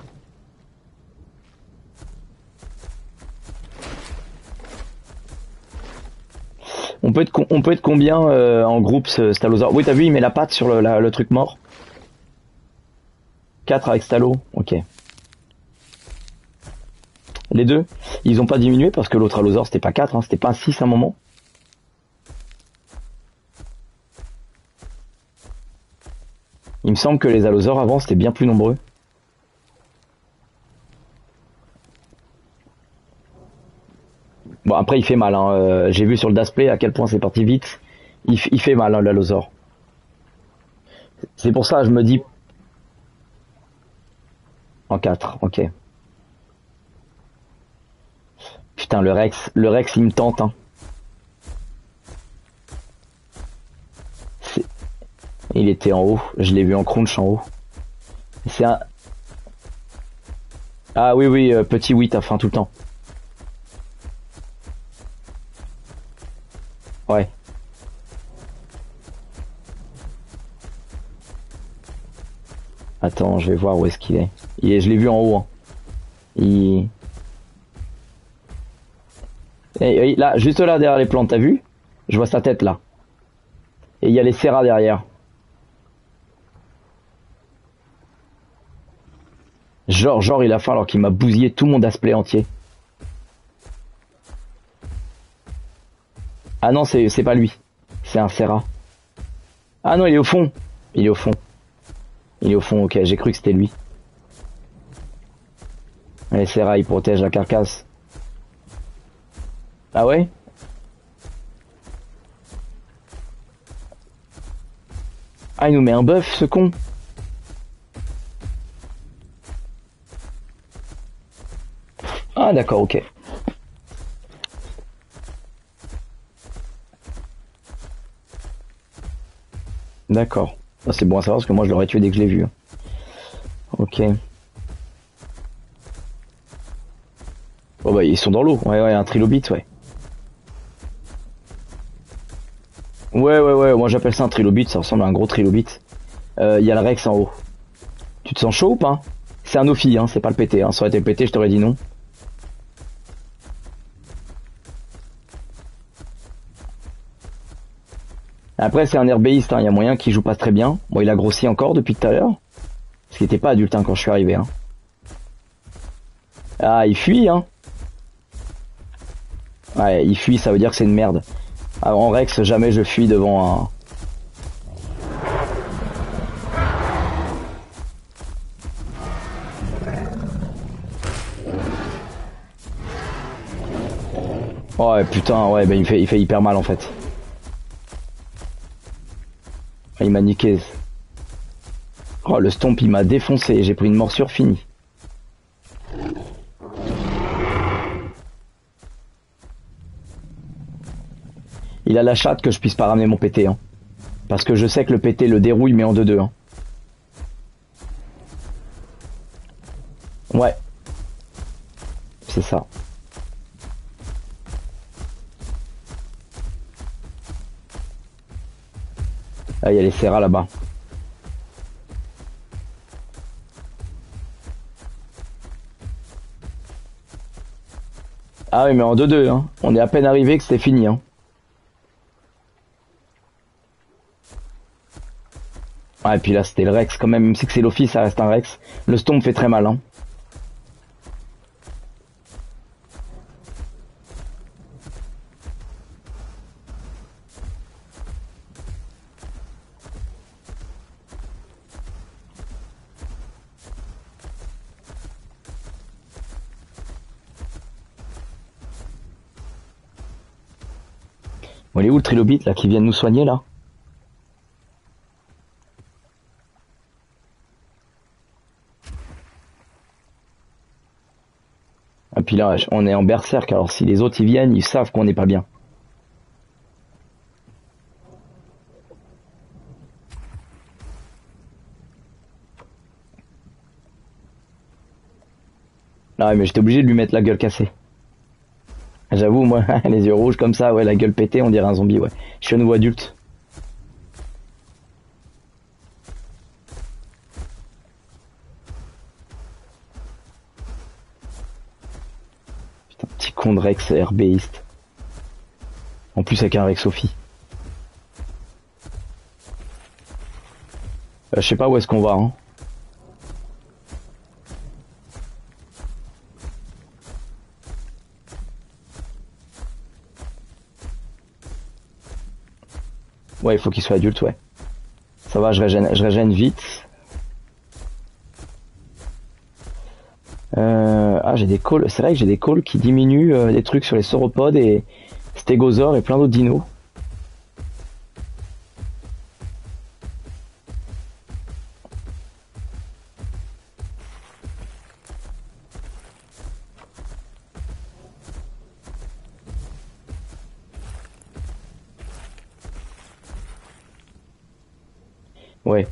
On peut être, on peut être combien euh, en groupe, ce Stalosaur? Oui, t'as vu, il met la patte sur le, la, le truc mort. quatre avec Stalo, ok. Les deux, ils ont pas diminué parce que l'autre Allosaur c'était pas quatre, hein, c'était pas un six à un moment. Il me semble que les Allosaurs avant c'était bien plus nombreux. Bon après il fait mal, hein. euh, j'ai vu sur le display à quel point c'est parti vite. Il, il fait mal hein, l'Allosaur. C'est pour ça je me dis... En quatre, ok. Putain le Rex, le Rex il me tente hein. Il était en haut, je l'ai vu en crunch en haut. C'est un... Ah oui oui, euh, petit huit à fin tout le temps. Ouais. Attends, je vais voir où est-ce qu'il est. Il est, je l'ai vu en haut. Hein. Il... Et, et là, juste là derrière les plantes, t'as vu? Je vois sa tête là. Et il y a les serras derrière. Genre, genre, il a faim alors qu'il m'a bousillé tout mon display entier. Ah non, c'est c'est pas lui. C'est un serra. Ah non, il est au fond. Il est au fond. Il est au fond, ok, j'ai cru que c'était lui. Les serra, il protège la carcasse. Ah ouais? Ah, il nous met un bœuf, ce con. Ah d'accord, ok. D'accord. Ah, c'est bon à savoir parce que moi je l'aurais tué dès que je l'ai vu. Ok. Oh bah ils sont dans l'eau. Ouais ouais, un trilobite, ouais. Ouais ouais ouais, moi j'appelle ça un trilobite, ça ressemble à un gros trilobite. Il euh, y a le Rex en haut. Tu te sens chaud ou pas? C'est un Ophi, hein, c'est pas le P T. Hein. Ça aurait été le P T, je t'aurais dit non. Après c'est un herbéiste, il hein. Y a moyen qu'il joue pas très bien. Bon il a grossi encore depuis tout à l'heure. Parce qu'il était pas adulte hein, quand je suis arrivé. Hein. Ah il fuit hein. Ouais il fuit, ça veut dire que c'est une merde. Alors, en Rex jamais je fuis devant un... Oh ouais putain ouais bah il fait il fait hyper mal en fait. Il m'a niqué. Oh le stomp il m'a défoncé, j'ai pris une morsure finie. Il a la chatte que je puisse pas ramener mon P T hein. Parce que je sais que le P T le dérouille mais en deux deux hein. Ouais. C'est ça. Ah, il y a les serras là-bas. Ah oui, mais en deux deux, hein. On est à peine arrivé que c'était fini, hein. Ah, et puis là, c'était le Rex quand même. Même si c'est l'office, ça reste un Rex. Le Stomp fait très mal, hein. Bon, il est où le trilobite là qui vient de nous soigner là? Et puis là, on est en berserk, alors si les autres ils viennent, ils savent qu'on n'est pas bien. Ah ouais, mais j'étais obligé de lui mettre la gueule cassée. J'avoue, moi, les yeux rouges comme ça, ouais, la gueule pétée, on dirait un zombie, ouais. Je suis à nouveau adulte. Putain, petit con de Rex herbéiste. En plus avec un Rex Sophie. Euh, je sais pas où est-ce qu'on va, hein. Ouais, il faut qu'il soit adulte, ouais. Ça va, je régène, je régène vite. Euh, ah, j'ai des calls. C'est vrai que j'ai des calls qui diminuent euh, des trucs sur les sauropodes et stégosaures et plein d'autres dinos. Ouais.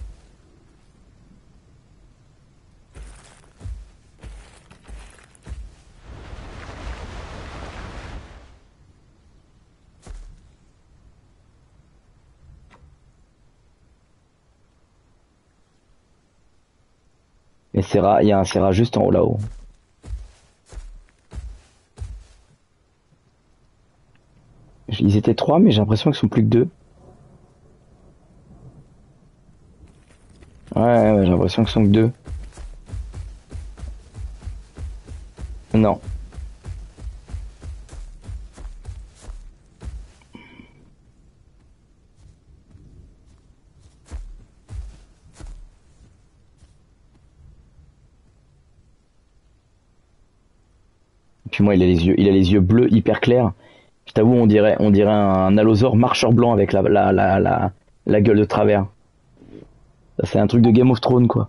Et Serra, il y a un Serra juste en haut là-haut. Ils étaient trois, mais j'ai l'impression qu'ils sont plus que deux. Ouais, ouais, j'ai l'impression qu'ils sont que deux. Non. Et puis moi, il a les yeux, il a les yeux bleus hyper clairs. Je t'avoue, on dirait, on dirait un allosaure marcheur blanc avec la, la, la, la, la gueule de travers. C'est un truc de Game of Thrones, quoi.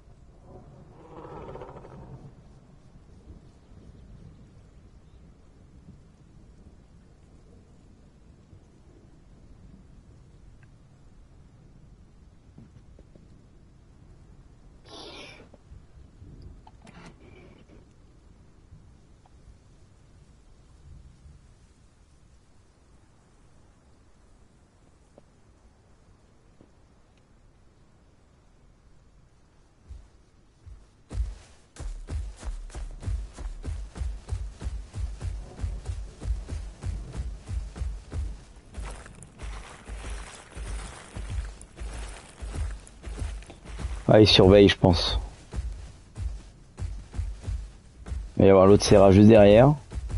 Ah, il surveille, je pense. Il va y avoir l'autre Serra juste derrière.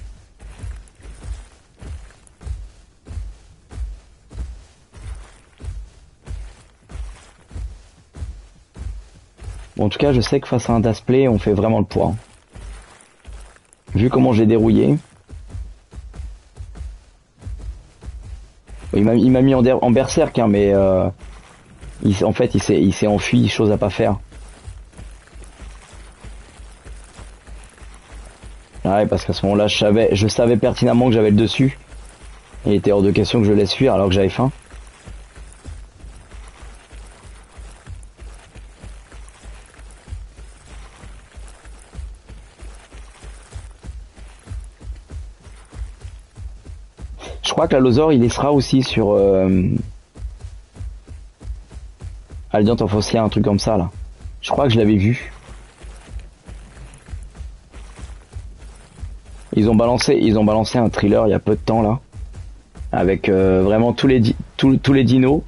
Bon, en tout cas, je sais que face à un Dasplay, on fait vraiment le poids. Vu comment j'ai dérouillé. Il m'a il m'a mis en, en berserk, hein, mais euh, il, en fait, il s'est il s'est enfui, chose à pas faire. Ouais, parce qu'à ce moment-là, je savais, je savais pertinemment que j'avais le dessus. Il était hors de question que je laisse fuir alors que j'avais faim. Je crois que l'allosaure, il sera aussi sur euh, Aldiant en Fossier, un truc comme ça là. Je crois que je l'avais vu. Ils ont balancé, ils ont balancé un thriller il y a peu de temps là, avec euh, vraiment tous les tous, tous les dinos.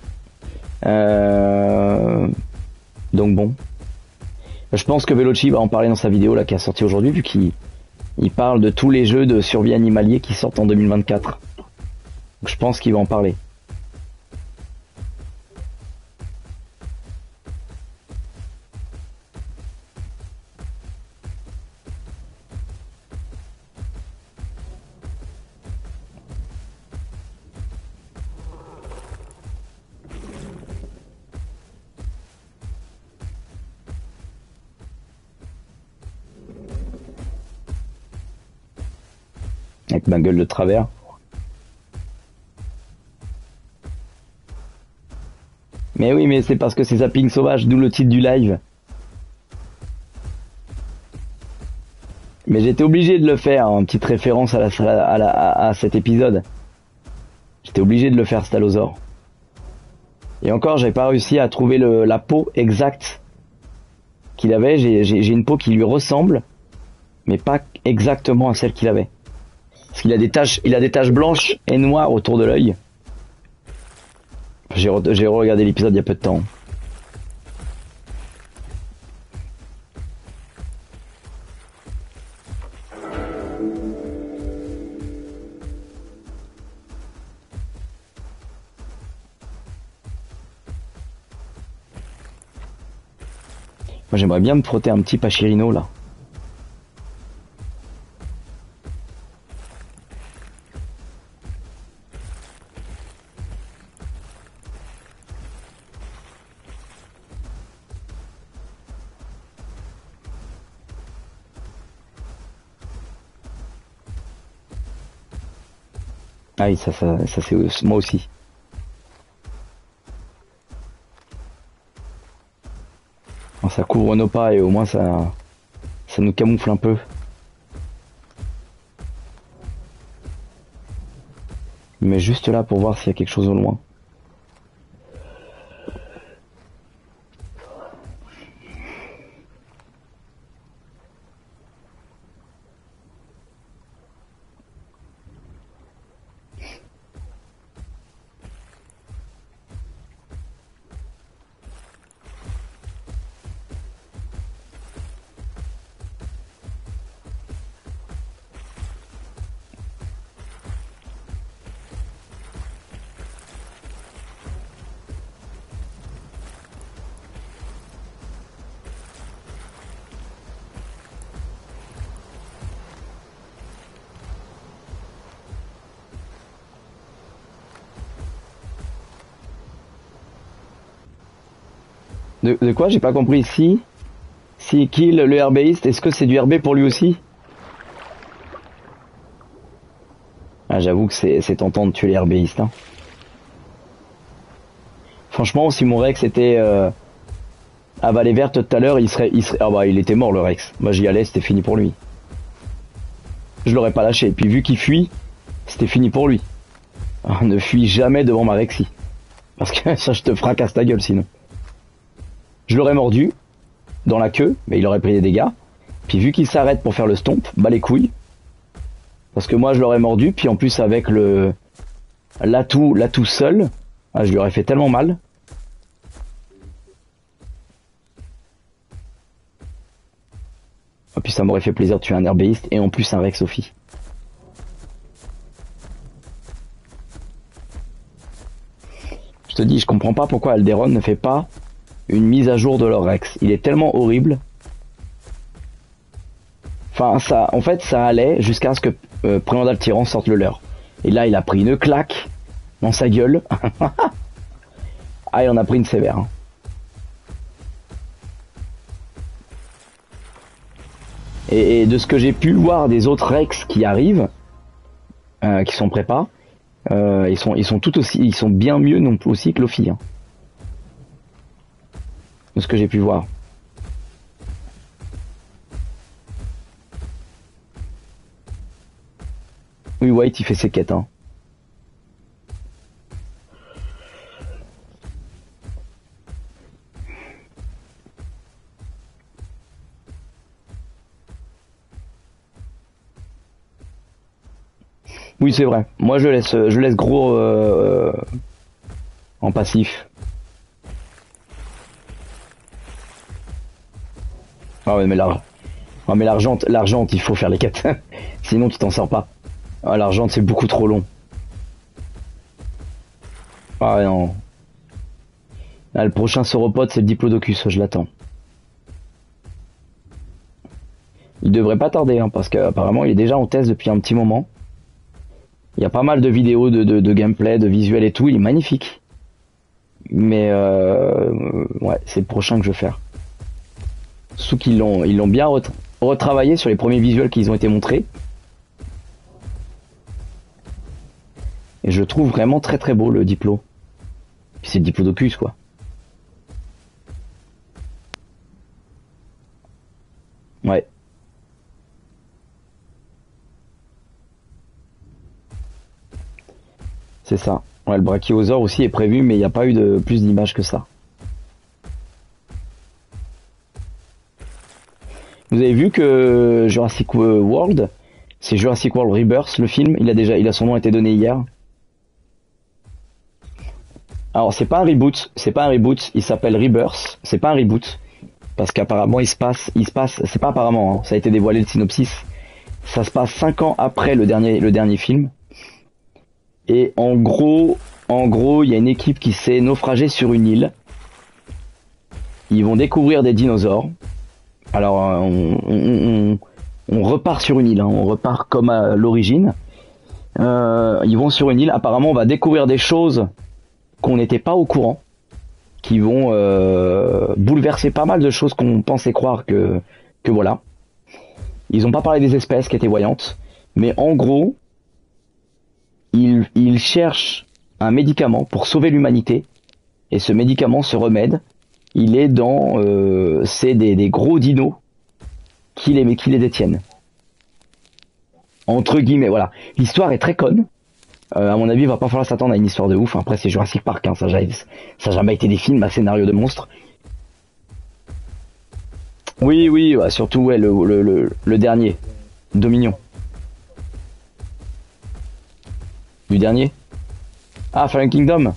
Euh, donc bon, je pense que Veloci va en parler dans sa vidéo là qui a sorti aujourd'hui, vu qu'il il parle de tous les jeux de survie animalier qui sortent en deux mille vingt-quatre. Donc je pense qu'il va en parler. Avec ma gueule de travers. Mais oui, mais c'est parce que c'est zapping sauvage, d'où le titre du live. Mais j'étais obligé de le faire, en petite référence à, la, à, la, à, à cet épisode. J'étais obligé de le faire, cet allosaure. Et encore, j'ai pas réussi à trouver le, la peau exacte qu'il avait. J'ai une peau qui lui ressemble, mais pas exactement à celle qu'il avait. Parce qu'il a des taches, il a des taches blanches et noires autour de l'œil. J'ai re, j'ai regardé l'épisode il y a peu de temps. Moi j'aimerais bien me frotter un petit Pachirino là. Ah oui, ça, ça, ça c'est moi aussi. Bon, ça couvre nos pas et au moins ça, ça nous camoufle un peu. Mais juste là pour voir s'il y a quelque chose au loin. De, de quoi? J'ai pas compris. Si, si kill le RBiste, est-ce que c'est du R B pour lui aussi? Ah, j'avoue que c'est c'est tentant de tuer les RBistes. Hein. Franchement, si mon Rex était euh, à Vallée Verte tout à l'heure, il serait, il serait, ah bah il était mort le Rex. Moi j'y allais, c'était fini pour lui. Je l'aurais pas lâché. Puis vu qu'il fuit, c'était fini pour lui. Ah, ne fuis jamais devant ma Rexy, parce que ça je te fracasse ta gueule sinon. Je l'aurais mordu dans la queue, mais il aurait pris des dégâts. Puis vu qu'il s'arrête pour faire le stomp, bah les couilles. Parce que moi je l'aurais mordu, puis en plus avec le l'atout l'atout seul, ah, je lui aurais fait tellement mal. Et puis ça m'aurait fait plaisir de tuer un herbéiste et en plus un Rex Sophie. Je te dis, je comprends pas pourquoi Alderon ne fait pas une mise à jour de leur Rex. Il est tellement horrible. Enfin, ça, en fait, ça allait jusqu'à ce que euh, Préandal Tyran sorte le leur. Et là, il a pris une claque dans sa gueule. Ah, il en a pris une sévère. Hein. Et, et de ce que j'ai pu voir des autres Rex qui arrivent, euh, qui sont prépas, euh, ils sont, ils sont tout aussi, ils sont bien mieux non plus aussi que Lofi. Hein. De ce que j'ai pu voir. Oui, White, il fait ses quêtes. Hein. Oui, c'est vrai. Moi, je laisse, je laisse gros euh, en passif. Ah ouais, mais l'argent, ah, mais l'argent, l'argent, il faut faire les quêtes. Sinon, tu t'en sors pas. Ah, l'argent, c'est beaucoup trop long. Ah non. Ah, le prochain sauropode, c'est le Diplodocus. Je l'attends. Il devrait pas tarder, hein, parce qu'apparemment, il est déjà en test depuis un petit moment. Il y a pas mal de vidéos de, de, de gameplay, de visuel et tout. Il est magnifique. Mais euh, ouais, c'est le prochain que je vais faire. Sous qu'ils l'ont, ils l'ont bien ret retravaillé sur les premiers visuels qui ont été montrés. Et je le trouve vraiment très très beau le Diplo. Puis c'est le Diplodocus quoi. Ouais. C'est ça. Ouais, le Brachiosaure aussi est prévu, mais il n'y a pas eu de plus d'images que ça. Vous avez vu que Jurassic World, c'est Jurassic World Rebirth, le film, il a déjà, il a son nom été donné hier. Alors c'est pas un reboot, c'est pas un reboot, il s'appelle Rebirth, c'est pas un reboot, parce qu'apparemment il se passe, il se passe, c'est pas apparemment, hein, ça a été dévoilé le synopsis, ça se passe cinq ans après le dernier, le dernier film. Et en gros, en gros, il y a une équipe qui s'est naufragée sur une île. Ils vont découvrir des dinosaures. Alors euh, on, on, on, on repart sur une île, hein, on repart comme à l'origine. Euh, ils vont sur une île, apparemment on va découvrir des choses qu'on n'était pas au courant, qui vont euh, bouleverser pas mal de choses qu'on pensait croire que, que voilà. Ils n'ont pas parlé des espèces qui étaient voyantes, mais en gros, ils, ils cherchent un médicament pour sauver l'humanité, et ce médicament, ce remède, il est dans euh, c'est des, des gros dinos qui les, qui les détiennent. Entre guillemets, voilà. L'histoire est très conne. Euh, à mon avis, il va pas falloir s'attendre à une histoire de ouf. Après, c'est Jurassic Park, hein, ça n'a ça jamais été des films à scénario de monstres. Oui, oui, ouais, surtout ouais, le, le, le, le dernier, Dominion. Du dernier. Ah, Fallen Kingdom.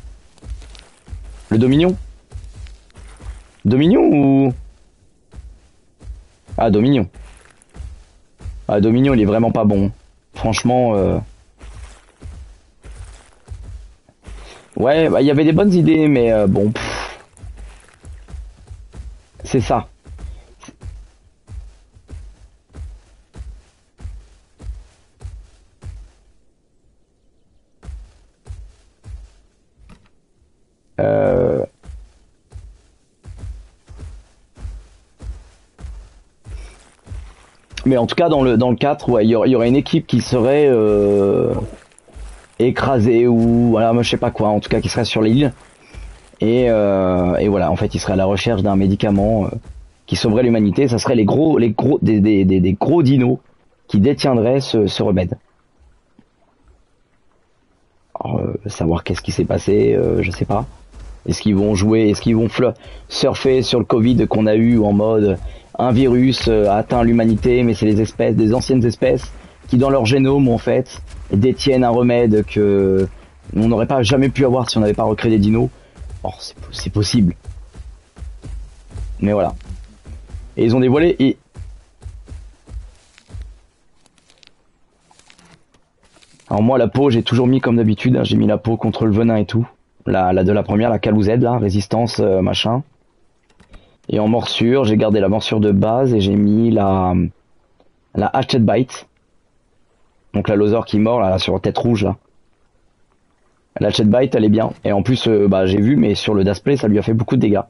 Le Dominion. Dominion ou... Ah, Dominion. Ah, Dominion, il est vraiment pas bon. Franchement... Euh... Ouais, bah, il y avait des bonnes idées, mais euh, bon... C'est ça. Euh... Mais en tout cas, dans le, dans le quatre, ouais, il y, y aurait une équipe qui serait euh, écrasée ou voilà, moi, je sais pas quoi, en tout cas qui serait sur l'île. Et, euh, et voilà, en fait, il serait à la recherche d'un médicament euh, qui sauverait l'humanité. Ça serait les gros, les gros, des, des, des, des gros dinos qui détiendraient ce, ce remède. Alors, euh, savoir qu'est-ce qui s'est passé, euh, je sais pas. Est-ce qu'ils vont jouer, est-ce qu'ils vont surfer sur le Covid qu'on a eu en mode un virus a atteint l'humanité, mais c'est les espèces, des anciennes espèces qui dans leur génome en fait détiennent un remède que on n'aurait pas jamais pu avoir si on n'avait pas recréé des dinos. Or c'est possible. Mais voilà. Et ils ont dévoilé et alors moi la peau j'ai toujours mis comme d'habitude, hein, j'ai mis la peau contre le venin et tout. La, la de la première, la Calouzed, là, résistance, euh, machin. Et en morsure, j'ai gardé la morsure de base et j'ai mis la la Hatchet Bite. Donc la loser qui mord là, sur la tête rouge là. La Hatchet Bite, elle est bien. Et en plus, euh, bah j'ai vu, mais sur le display, ça lui a fait beaucoup de dégâts.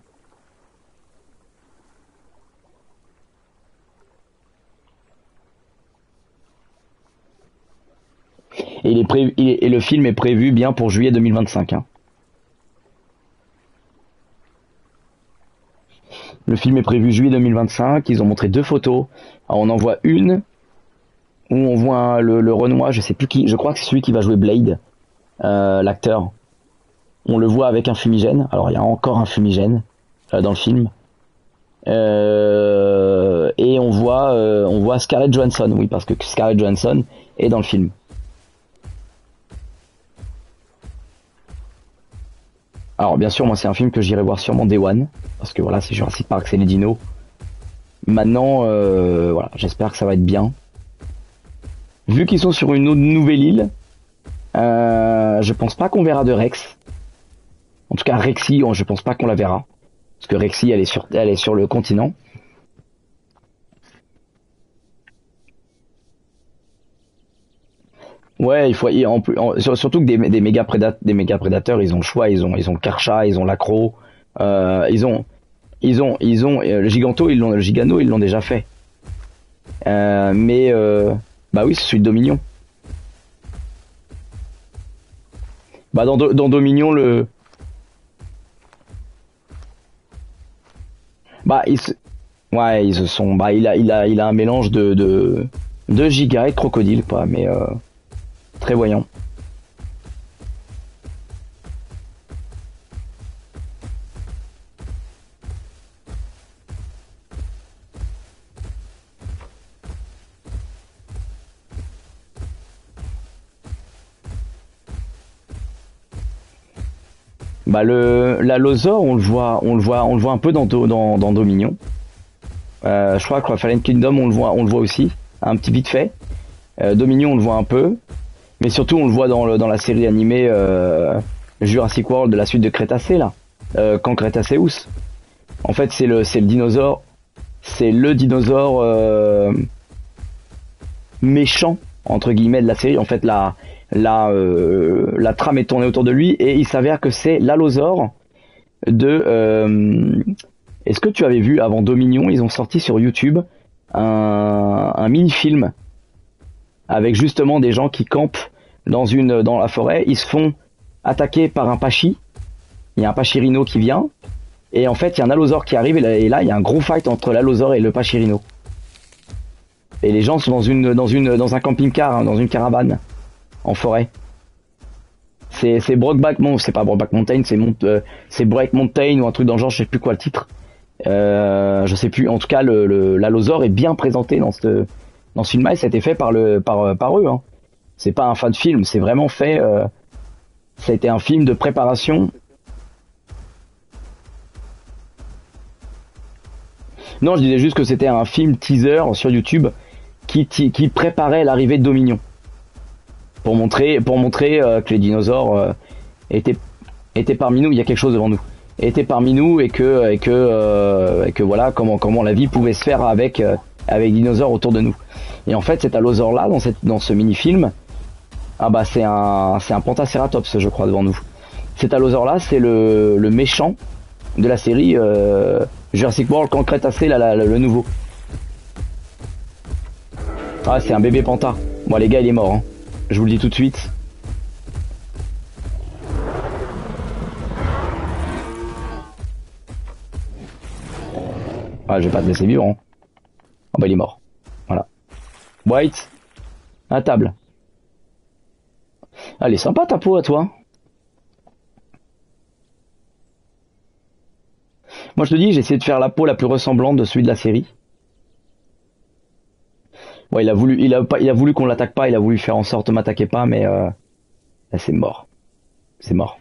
Et, il est prévu, il est, et le film est prévu bien pour juillet deux mille vingt-cinq. Hein. Le film est prévu juillet deux mille vingt-cinq. Ils ont montré deux photos. Alors on en voit une où on voit le, le Renoir, je sais plus qui. Je crois que c'est celui qui va jouer Blade, euh, l'acteur. On le voit avec un fumigène. Alors il y a encore un fumigène euh, dans le film. Euh, et on voit, euh, on voit Scarlett Johansson. Oui, parce que Scarlett Johansson est dans le film. Alors bien sûr, moi c'est un film que j'irai voir sûrement Day One, parce que voilà, c'est Jurassic Park, c'est les dinos. Maintenant, euh, voilà, j'espère que ça va être bien. Vu qu'ils sont sur une nouvelle île, euh, je pense pas qu'on verra de Rex. En tout cas, Rexy, je pense pas qu'on la verra, parce que Rexy, elle est sur, elle est sur le continent. Ouais, il faut en plus en, surtout que des, des méga prédateurs, des méga prédateurs, ils ont le choix, ils ont ils ont Karcha, ils ont l'accro, euh, ils ont ils ont ils ont euh, le giganto, ils l'ont le gigano, ils l'ont déjà fait. Euh, mais euh, bah oui, c'est celui de Dominion. Bah dans dans Dominion le bah ils se... ouais, ils se sont bah il a il a il a un mélange de de de giga et de crocodile quoi, mais euh, très voyant. Bah le la Lozor, on le voit, on le voit, on le voit un peu dans dans, dans Dominion. Euh, je crois que Fallen Kingdom, on le voit, on le voit aussi, un petit vite fait. Euh, Dominion, on le voit un peu, mais surtout on le voit dans le dans la série animée euh, Jurassic World de la suite de Crétacé là, euh, quand Crétacéus. En fait, c'est le, c'est le dinosaure, c'est le dinosaure euh, méchant entre guillemets de la série. En fait, la, la, euh, la trame est tournée autour de lui et il s'avère que c'est l'allosaure de. Euh, Est-ce que tu avais vu avant Dominion, ils ont sorti sur YouTube un, un mini-film avec justement des gens qui campent dans une dans la forêt. Ils se font attaquer par un pachi. Il y a un pachyrhino qui vient. Et en fait, il y a un allosaure qui arrive. Et là, et là, il y a un gros fight entre l'allosaure et le pachyrhino. Et les gens sont dans une dans une dans un camping-car, hein, dans une caravane en forêt. C'est c'est Brokeback Mountain, c'est pas Brokeback Mountain, c'est Mont, euh, c'est Break Mountain ou un truc dans le genre, je sais plus quoi le titre. Euh, je sais plus. En tout cas, le, le l'allosaure est bien présenté dans ce dans ce film-là et ça a été fait par le par par eux. Hein. C'est pas un fan film, c'est vraiment fait. Euh, ça a été un film de préparation. Non, je disais juste que c'était un film teaser sur YouTube qui qui préparait l'arrivée de Dominion pour montrer pour montrer euh, que les dinosaures euh, étaient étaient parmi nous. Il y a quelque chose devant nous. Étaient parmi nous et que et que euh, et que voilà comment comment la vie pouvait se faire avec euh, avec des dinosaures autour de nous. Et en fait, cet allosaure là dans cette dans ce mini film, ah bah c'est un c'est un Pantacératops je crois devant nous. Cet allosaure là, c'est le le méchant de la série euh, Jurassic World Camp Crétacé, là, là, le nouveau. Ah, c'est un bébé panta. Bon, les gars, il est mort. Hein. Je vous le dis tout de suite. Ah, je vais pas te laisser vivre. Hein. Ah bah, il est mort. Voilà. White, à table. Elle est sympa ta peau à toi. Moi, je te dis, j'ai essayé de faire la peau la plus ressemblante de celui de la série. Ouais, il a voulu, il a pas, il a voulu qu'on l'attaque pas, il a voulu faire en sorte de m'attaquer pas, mais euh, là, c'est mort. C'est mort.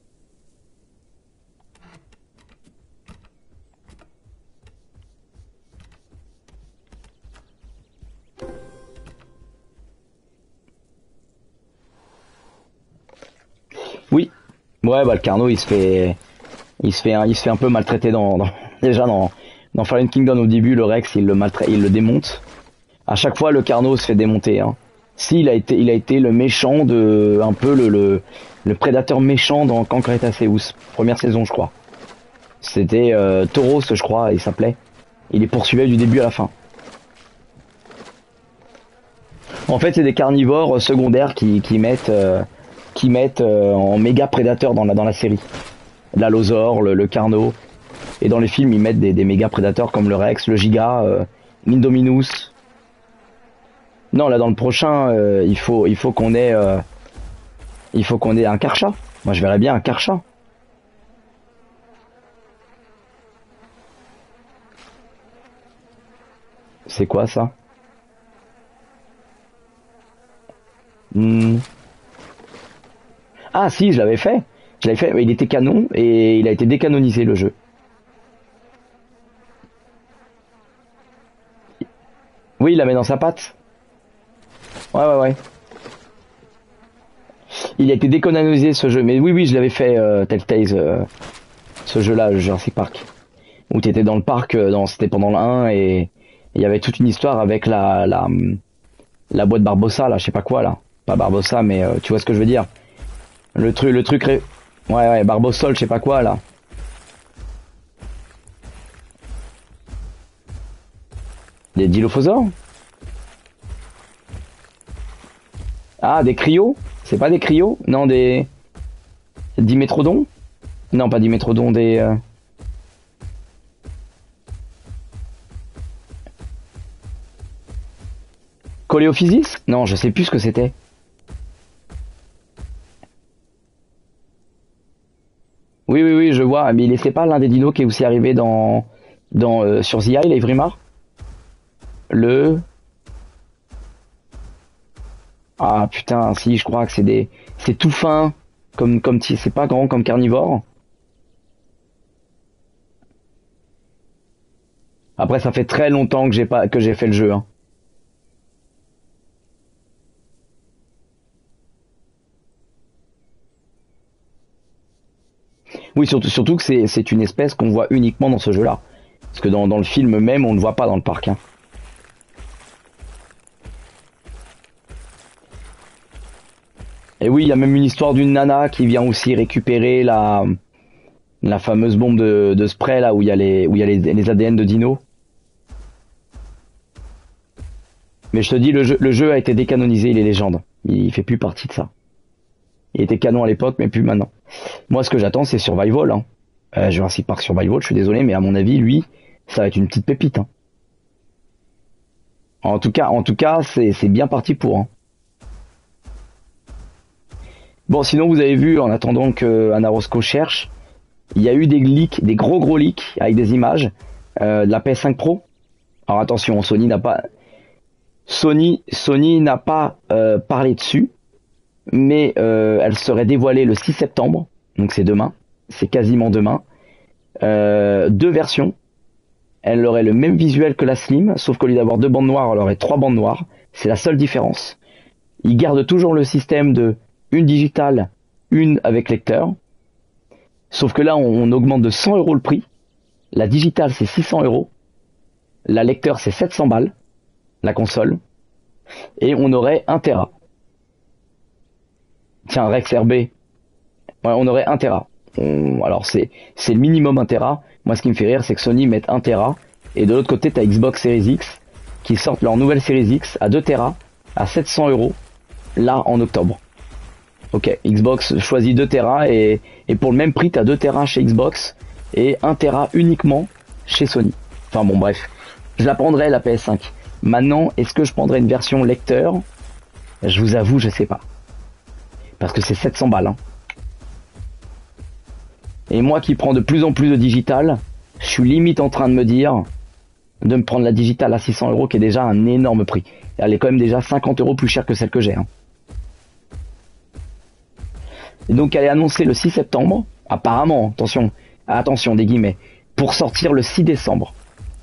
Oui. Ouais, bah le Carnot, il se fait, il se fait, un, il se fait un peu maltraiter dans, dans déjà dans, dans Fallen Kingdom au début, le Rex, il le maltraite, il le démonte. À chaque fois, le Carnot se fait démonter. Hein. Si, il a été, il a été le méchant de, un peu le, le, le prédateur méchant dans Camp Crétacéus, première saison, je crois. C'était euh, Tauros, je crois, il s'appelait. Il les poursuivait du début à la fin. En fait, c'est des carnivores secondaires qui, qui mettent, euh, qui mettent euh, en méga prédateurs dans la, dans la série. L'allosaure, le, le Carnot. Et dans les films, ils mettent des, des méga prédateurs comme le Rex, le Giga, euh, Mindominus. Non, là dans le prochain, euh, il faut, il faut qu'on ait, euh, il faut qu'on ait un Karcha. Moi, je verrais bien un Karcha. C'est quoi ça? Hmm. Ah si, je l'avais fait. Je l'avais fait. Il était canon et il a été décanonisé le jeu. Oui, il la met dans sa patte. Ouais, ouais, ouais. Il a été décanonisé ce jeu. Mais oui, oui, je l'avais fait euh, Telltale, euh, ce jeu-là, le Jurassic Park. Où tu étais dans le parc, euh, dans, c'était pendant le un et il y avait toute une histoire avec la, la, la boîte Barbossa, là, je sais pas quoi, là. Pas Barbossa, mais euh, tu vois ce que je veux dire. Le truc, le truc, ré... ouais, ouais, Barbossol, je sais pas quoi, là. Des dilophosaures? Ah, des cryos? C'est pas des cryos? Non, des... Dimétrodons? Non, pas Dimétrodons, des... Euh... Coléophysis? Non, je sais plus ce que c'était. Oui, oui, oui, je vois. Mais il c'est pas l'un des dinos qui est aussi arrivé dans... dans euh, sur The Isle, Evrimar? Le... Ah, putain, si, je crois que c'est des... C'est tout fin, comme, comme, ti- c'est pas grand comme carnivore. Après, ça fait très longtemps que j'ai pas, que j'ai fait le jeu, hein. Oui, surtout, surtout que c'est c'est une espèce qu'on voit uniquement dans ce jeu-là. Parce que dans, dans le film même, on ne voit pas dans le parc. Hein. Et oui, il y a même une histoire d'une nana qui vient aussi récupérer la, la fameuse bombe de, de spray là où il y a les, où il y a les, les A D N de Dino. Mais je te dis, le jeu, le jeu a été décanonisé, il est légende. Il fait plus partie de ça. Il était canon à l'époque, mais plus maintenant. Moi, ce que j'attends, c'est Survival. Hein. Euh, Jurassic Park Survival, je suis désolé, mais à mon avis, lui, ça va être une petite pépite. Hein. En tout cas, en tout cas, c'est c'est bien parti pour. Hein. Bon, sinon, vous avez vu, en attendant que Anna Roscoe cherche, il y a eu des leaks, des gros gros leaks avec des images euh, de la P S cinq Pro. Alors attention, Sony n'a pas, Sony, Sony n'a pas euh, parlé dessus, mais euh, elle serait dévoilée le six septembre, donc c'est demain, c'est quasiment demain. Euh, deux versions. Elle aurait le même visuel que la Slim, sauf qu'au lieu d'avoir deux bandes noires, elle aurait trois bandes noires. C'est la seule différence. Ils gardent toujours le système de une digitale, une avec lecteur. Sauf que là, on, on augmente de cent euros le prix. La digitale, c'est six cents euros. La lecteur, c'est sept cents balles. La console. Et on aurait un Tera. Tiens, Rex R B. Ouais, on aurait un Tera. On, alors, c'est, c'est le minimum un Tera. Moi, ce qui me fait rire, c'est que Sony mette un Tera. Et de l'autre côté, t'as Xbox Series X qui sortent leur nouvelle Series X à deux Tera à sept cents euros. Là, en octobre. Ok, Xbox choisit deux Tera et, et pour le même prix, t'as deux Tera chez Xbox et un Tera uniquement chez Sony. Enfin bon, bref. Je la prendrai, la P S cinq. Maintenant, est-ce que je prendrai une version lecteur? Je vous avoue, je sais pas. Parce que c'est sept cents balles. Hein. Et moi qui prends de plus en plus de digital, je suis limite en train de me dire de me prendre la digitale à six cents euros qui est déjà un énorme prix. Elle est quand même déjà cinquante euros plus chère que celle que j'ai. Hein. Et donc elle est annoncée le six septembre, apparemment, attention, attention des guillemets, pour sortir le six décembre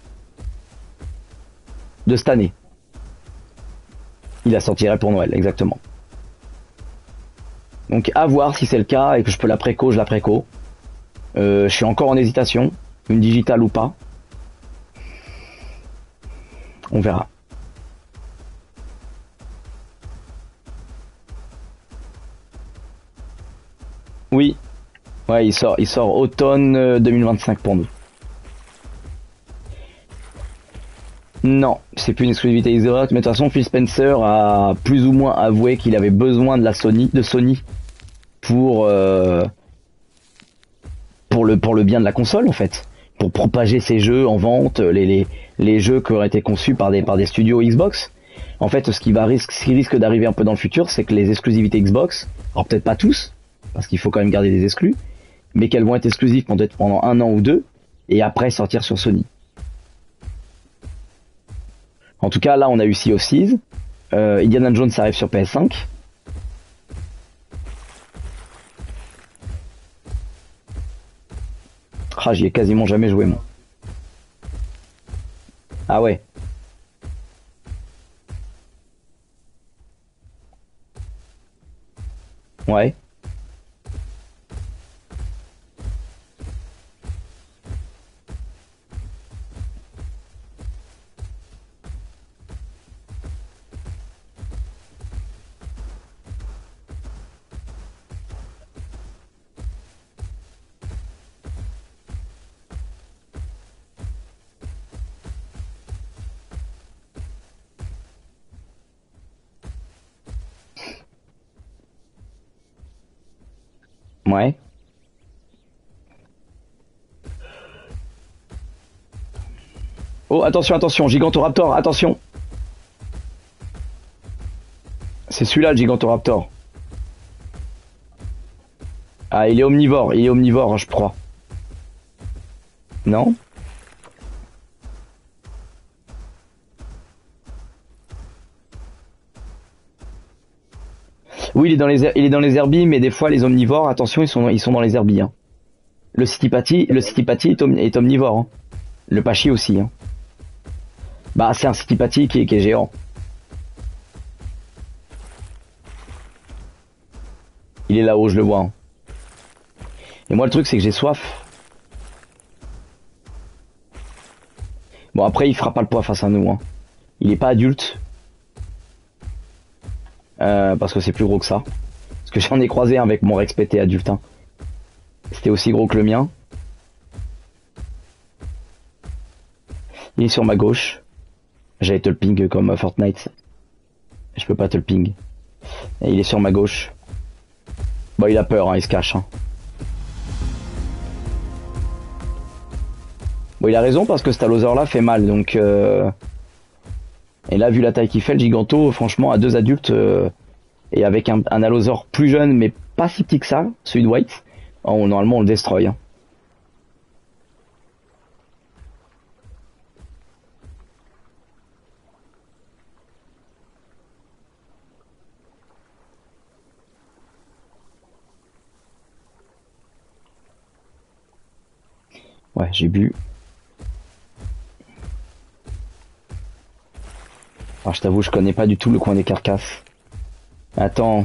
de cette année. Il la sortirait pour Noël, exactement. Donc à voir si c'est le cas et que je peux la préco, je la préco. Euh, je suis encore en hésitation, une digitale ou pas. On verra. Oui, ouais, il sort, il sort automne deux mille vingt-cinq pour nous. Non, c'est plus une exclusivité Xbox, mais de toute façon, Phil Spencer a plus ou moins avoué qu'il avait besoin de la Sony, de Sony, pour euh, pour le pour le bien de la console en fait, pour propager ses jeux en vente, les les les jeux qui auraient été conçus par des par des studios Xbox. En fait, ce qui va risque, ce qui risque d'arriver un peu dans le futur, c'est que les exclusivités Xbox, alors peut-être pas tous, parce qu'il faut quand même garder des exclus, mais qu'elles vont être exclusives peut-être pendant un an ou deux, et après sortir sur Sony. En tout cas, là, on a eu Sea of Thieves. Euh, Indiana Jones arrive sur P S cinq. Ah, j'y ai quasiment jamais joué, moi. Ah ouais. Ouais. Ouais. Oh, attention, attention, Gigantoraptor, attention. C'est celui-là, le Gigantoraptor. Ah, il est omnivore, il est omnivore, je crois. Non? Oui, il est dans les, il est dans les herbiers, mais des fois, les omnivores, attention, ils sont, ils sont dans les herbiers. Hein. Le Citipati, le Citipati est, om, est omnivore. Hein. Le Pachi aussi. Hein. Bah, c'est un Citipati qui est, qui est géant. Il est là-haut, je le vois. Hein. Et moi le truc c'est que j'ai soif. Bon après il fera pas le poids face à nous, hein. Il est pas adulte. Euh, parce que c'est plus gros que ça. Parce que j'en ai croisé un avec mon Rex P T adulte, hein. C'était aussi gros que le mien. Il est sur ma gauche. J'allais te le ping comme Fortnite. Je peux pas te le ping. Et il est sur ma gauche. Bon, il a peur, hein, il se cache. Hein. Bon, il a raison parce que cet allosaure là fait mal, donc... Euh... Et là, vu la taille qu'il fait, le giganto, franchement, à deux adultes, euh... et avec un, un allosaure plus jeune, mais pas si petit que ça, celui de White, oh, normalement on le destroy. Hein. Ouais, j'ai bu. Alors je t'avoue, je connais pas du tout le coin des carcasses. Attends.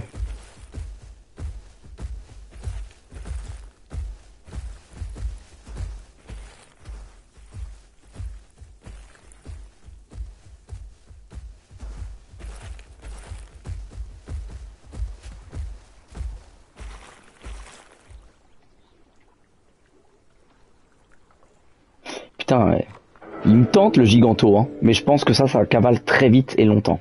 Putain, ouais. Il me tente le giganto, hein. Mais je pense que ça, ça cavale très vite et longtemps.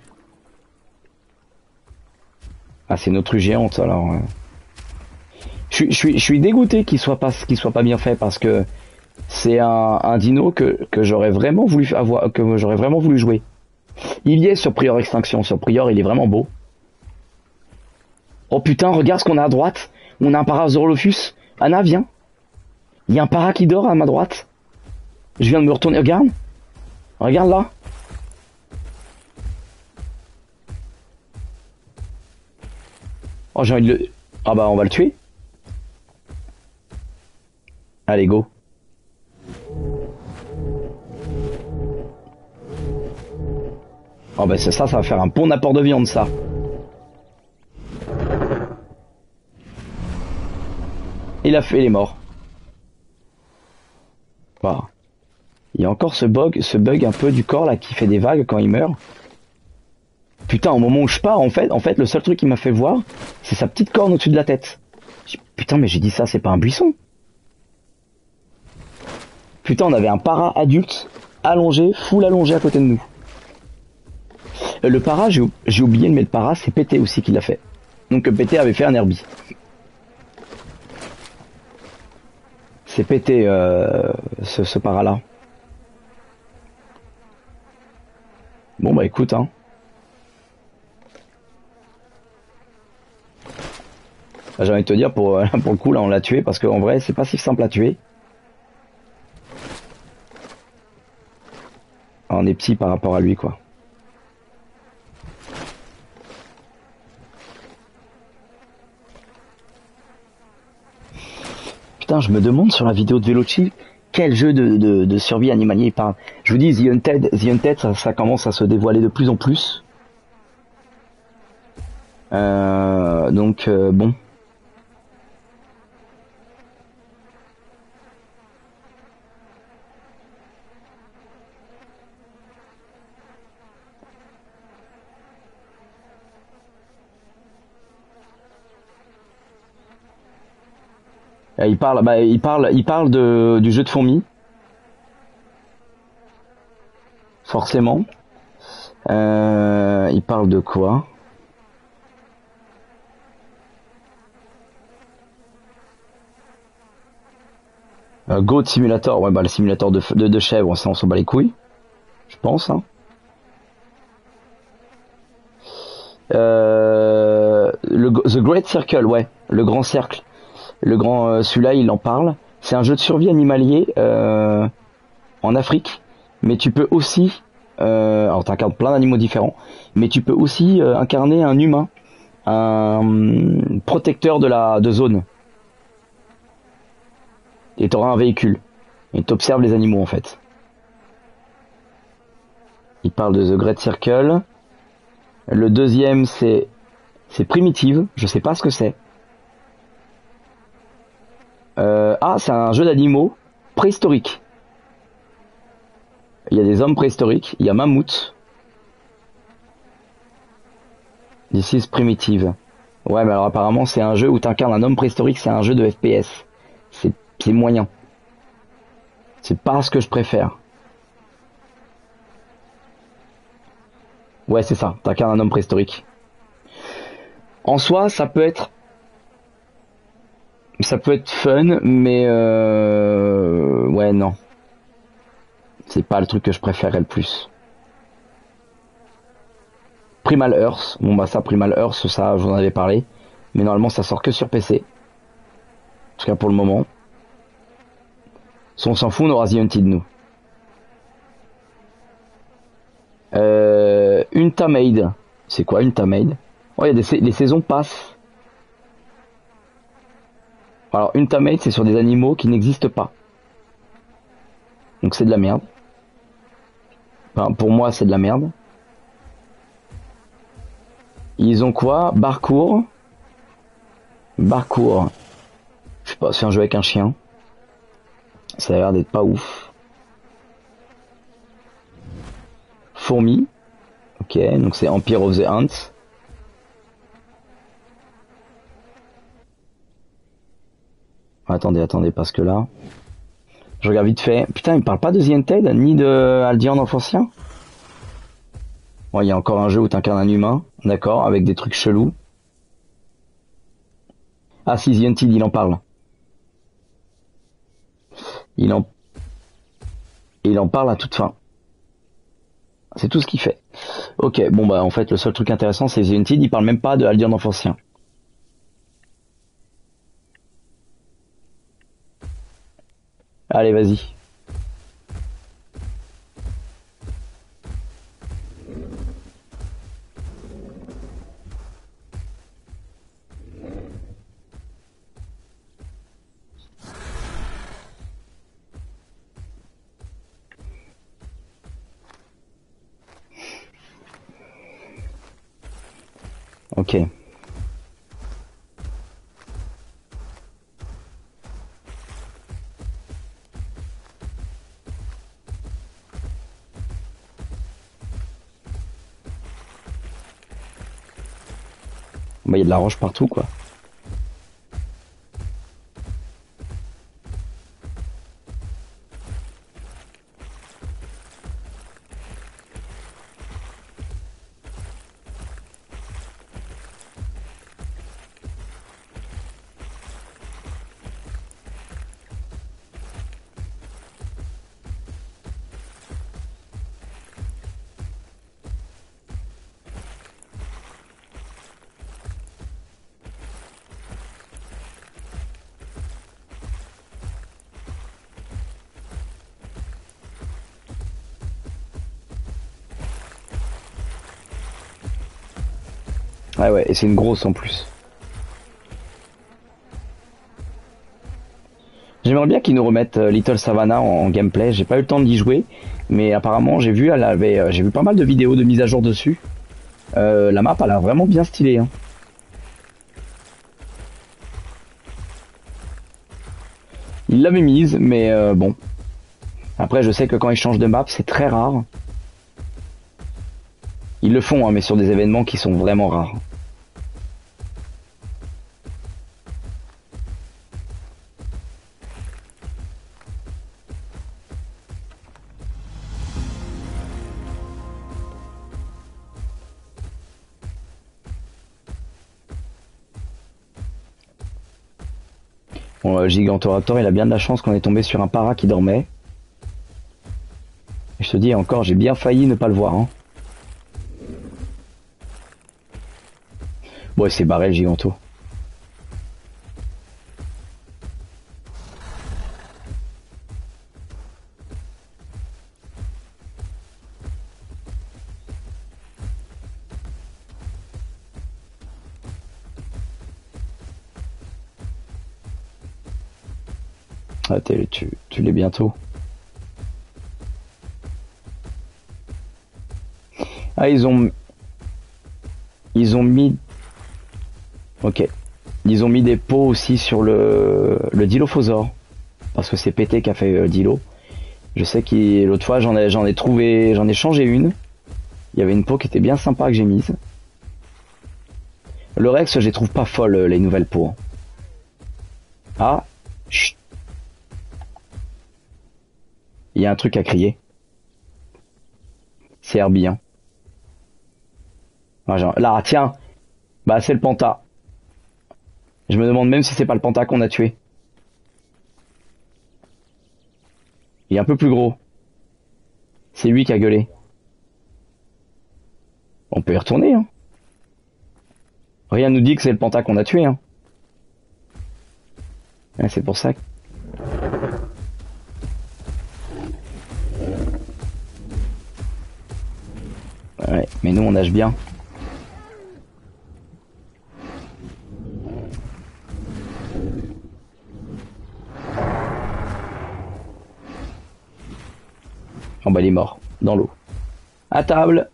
Ah, c'est une autruche géante, alors. Ouais. Je, je, suis, je suis dégoûté qu'il soit pas, qu'il soit pas bien fait parce que c'est un, un dino que, que j'aurais vraiment voulu avoir, que j'aurais vraiment voulu jouer. Il y est sur Prior Extinction. Sur Prior, il est vraiment beau. Oh putain, regarde ce qu'on a à droite. On a un Parasaurolophus. Anna, viens. Il y a un para qui dort à ma droite. Je viens de me retourner. Regarde. Regarde là. Oh, j'ai envie de le... Ah bah, on va le tuer. Allez, go. Oh bah, c'est ça, ça va faire un bon apport de viande, ça. Il a fait, il est mort. Bah. Il y a encore ce bug, ce bug un peu du corps là qui fait des vagues quand il meurt. Putain, au moment où je pars, en fait, en fait, le seul truc qui m'a fait voir, c'est sa petite corne au-dessus de la tête. Putain, mais j'ai dit ça, c'est pas un buisson. Putain, on avait un para adulte, allongé, full allongé à côté de nous. Le para, j'ai oublié de mettre para, c'est P T aussi qui l'a fait. Donc P T avait fait un Herbie. C'est P T, euh, ce, ce para là. Bon bah écoute, hein. J'ai envie de te dire, pour, pour le coup, là on l'a tué, parce qu'en vrai, c'est pas si simple à tuer. On est petit par rapport à lui, quoi. Putain, je me demande sur la vidéo de Veloci, quel jeu de, de, de survie animalier il parle. Je vous dis, The Hunted, The Hunted ça, ça commence à se dévoiler de plus en plus. Euh, donc, euh, bon. Il parle, bah, il parle, il parle de, du jeu de fourmis. Forcément. Euh, il parle de quoi? euh, Goat Simulator, ouais, bah, le simulateur de, de, de chèvre, ça on s'en bat les couilles. Je pense, hein. Euh, le, The Great Circle, ouais. Le grand cercle. Le grand, euh, celui-là, il en parle. C'est un jeu de survie animalier euh, en Afrique, mais tu peux aussi, euh, alors t'incarnes plein d'animaux différents, mais tu peux aussi euh, incarner un humain, un protecteur de la de zone, et t'auras un véhicule, et t'observes les animaux en fait. Il parle de The Great Circle. Le deuxième, c'est c'est Primitive, je sais pas ce que c'est. Euh, Ah, c'est un jeu d'animaux préhistorique. Il y a des hommes préhistoriques, il y a mammouth. This is primitive. Ouais, mais alors apparemment c'est un jeu où t'incarnes un homme préhistorique, c'est un jeu de F P S. C'est c'est moyen. C'est pas ce que je préfère. Ouais, c'est ça, t'incarnes un homme préhistorique. En soi, ça peut être ça peut être fun, mais euh... ouais, non. C'est pas le truc que je préférerais le plus. Primal Earth, bon bah ça, Primal Earth, ça, j'en avais parlé. Mais normalement, ça sort que sur P C. En tout cas pour le moment. Si on s'en fout, on aura The Hunted, nous. Euh... Untamed. C'est quoi Untamed? Oh, il y a des sa les saisons passent. Alors, Untamed, c'est sur des animaux qui n'existent pas. Donc c'est de la merde. Enfin, pour moi, c'est de la merde. Ils ont quoi? Parcours. Parcours. Je sais pas, c'est un jeu avec un chien. Ça a l'air d'être pas ouf. Fourmi. Ok, donc c'est Empire of the Ants. Attendez, attendez, parce que là... Je regarde vite fait. Putain, il me parle pas de The Hunted, ni de Aldian Enfoncien. Bon, il y a encore un jeu où t'incarnes un humain. D'accord, avec des trucs chelous. Ah si, The Hunted, il en parle. Il en... Il en parle à toute fin. C'est tout ce qu'il fait. Ok, bon bah en fait le seul truc intéressant c'est The Hunted, il parle même pas de Aldian Enfoncien. Allez, vas-y. Ok. Bah, il y a de la roche partout, quoi. Ouais, ouais, et c'est une grosse en plus. J'aimerais bien qu'ils nous remettent euh, Little Savannah en, en gameplay. J'ai pas eu le temps d'y jouer, mais apparemment j'ai vu, elle avait, euh, j'ai vu pas mal de vidéos de mise à jour dessus. Euh, la map, elle a vraiment bien stylé. Hein. Ils l'avaient mise, mais euh, bon. Après, je sais que quand ils changent de map, c'est très rare. Ils le font, hein, mais sur des événements qui sont vraiment rares. Bon, euh, Gigantoraptor, il a bien de la chance qu'on est tombé sur un para qui dormait. Et je te dis encore, j'ai bien failli ne pas le voir. Hein. Bon, il s'est barré le Giganto. Ah, tu, tu l'es bientôt. Ah, ils ont... Ils ont mis... Ok. Ils ont mis des pots aussi sur le... Le Dilophosaure. parce que c'est P T qui a fait euh, Dilo. Je sais que l'autre fois j'en ai, j'en ai trouvé, j'en ai changé une. Il y avait une peau qui était bien sympa que j'ai mise. Le Rex, je les trouve pas folles les nouvelles peaux. Hein. Ah, chut. Il y a un truc à crier. C'est Herbie, hein. Ah, genre, là, tiens. Bah, c'est le Panta. Je me demande même si c'est pas le Panta qu'on a tué. Il est un peu plus gros. C'est lui qui a gueulé. On peut y retourner, hein. Rien nous dit que c'est le Panta qu'on a tué, hein. Ouais, c'est pour ça que... Ouais, mais nous on nage bien. Oh bah il est mort, dans l'eau. À table.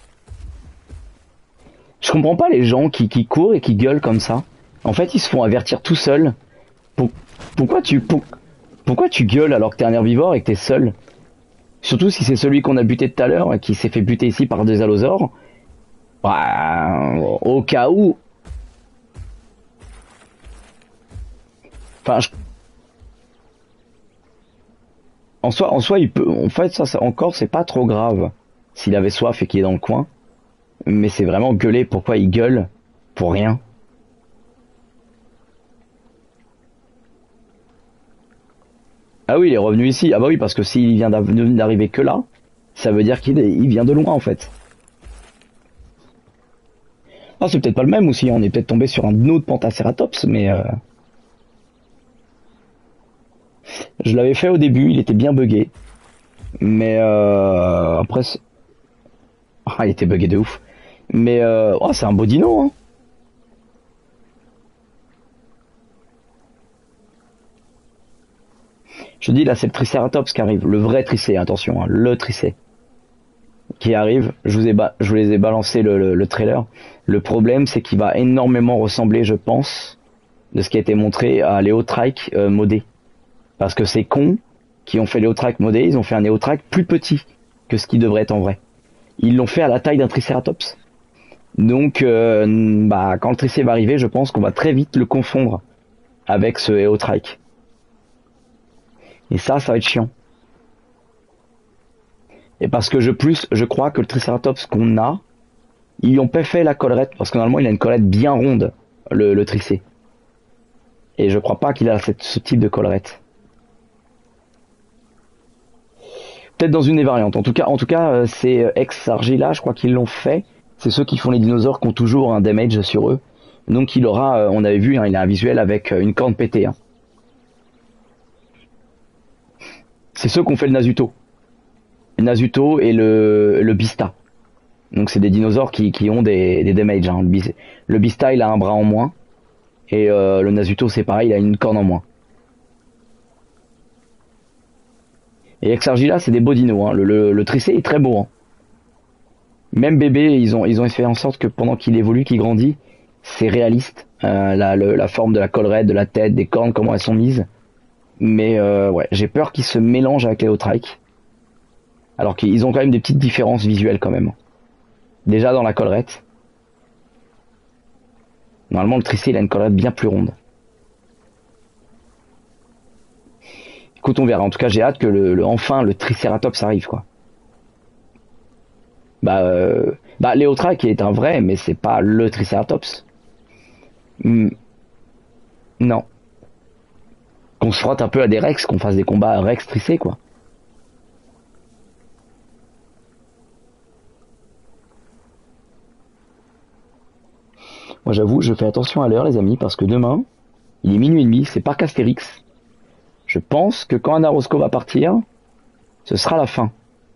Je comprends pas les gens qui, qui courent et qui gueulent comme ça. En fait, ils se font avertir tout seuls. Pour- pourquoi tu pour- pourquoi tu gueules alors que t'es un herbivore et que t'es seul? Surtout si c'est celui qu'on a buté tout à l'heure et qui s'est fait buter ici par des allosaures. Bah, au cas où. Enfin, je- en soi, en soi, il peut. En fait, ça, ça encore, c'est pas trop grave s'il avait soif et qu'il est dans le coin. Mais c'est vraiment gueuler. Pourquoi il gueule pour rien? Ah oui, il est revenu ici. Ah bah oui, parce que s'il vient d'av- d'arriver que là, ça veut dire qu'il est- il vient de loin en fait. Ah, c'est peut-être pas le même aussi. On est peut-être tombé sur un autre Pantacératops, mais euh, je l'avais fait au début. Il était bien buggé, mais euh, après, c'est- ah, il était buggé de ouf. Mais euh, oh, c'est un beau dino, hein. Je dis là, c'est le Triceratops qui arrive, le vrai Tricé, attention, hein, le Tricé qui arrive. Je vous ai, ba- je vous les ai balancé le, le, le trailer. Le problème, c'est qu'il va énormément ressembler, je pense, de ce qui a été montré à Léotrike euh, modé. Parce que ces cons qui ont fait Léotrike modé, ils ont fait un Léotrike plus petit que ce qui devrait être en vrai. Ils l'ont fait à la taille d'un Triceratops. Donc, euh, bah, quand le Tricé va arriver, je pense qu'on va très vite le confondre avec ce Léotrike. Et ça, ça va être chiant. Et parce que je plus, je crois que le Triceratops qu'on a, ils ont pas fait la collerette, parce que normalement il a une collerette bien ronde, le, le Tricé. Et je crois pas qu'il a cette, ce type de collerette. Peut-être dans une des variantes. En tout cas, en tout cas, euh, c'est euh, ex Argila, je crois qu'ils l'ont fait. C'est ceux qui font les dinosaures qui ont toujours un damage sur eux. Donc il aura, euh, on avait vu, hein, il a un visuel avec euh, une corne pétée. Hein. C'est ceux qui ont fait le Nasuto. Le Nasuto et le, le Bista. Donc c'est des dinosaures qui, qui ont des, des damages. Hein. Le, le Bista, il a un bras en moins. Et euh, le Nasuto, c'est pareil, il a une corne en moins. Et Exargila, c'est des beaux dinos. Hein. Le, le, le Tricé est très beau. Hein. Même bébé, ils ont, ils ont fait en sorte que pendant qu'il évolue, qu'il grandit, c'est réaliste. Euh, la, le, la forme de la collerette, de la tête, des cornes, comment elles sont mises. Mais euh, ouais, j'ai peur qu'ils se mélangent avec les Otrike. Alors qu'ils ont quand même des petites différences visuelles quand même. Déjà dans la collerette. Normalement, le Tricé, il a une collerette bien plus ronde. Écoute, on verra. En tout cas, j'ai hâte que le, le enfin le Triceratops arrive, quoi. Bah, euh, bah, Léotrac est un vrai, mais c'est pas le Triceratops. Hmm, non. Qu'on se frotte un peu à des Rex, qu'on fasse des combats Rex tricés, quoi. Moi, j'avoue, je fais attention à l'heure, les amis, parce que demain, il est minuit et demi, c'est Parc Astérix. Je pense que quand un Arosco va partir, ce sera la fin.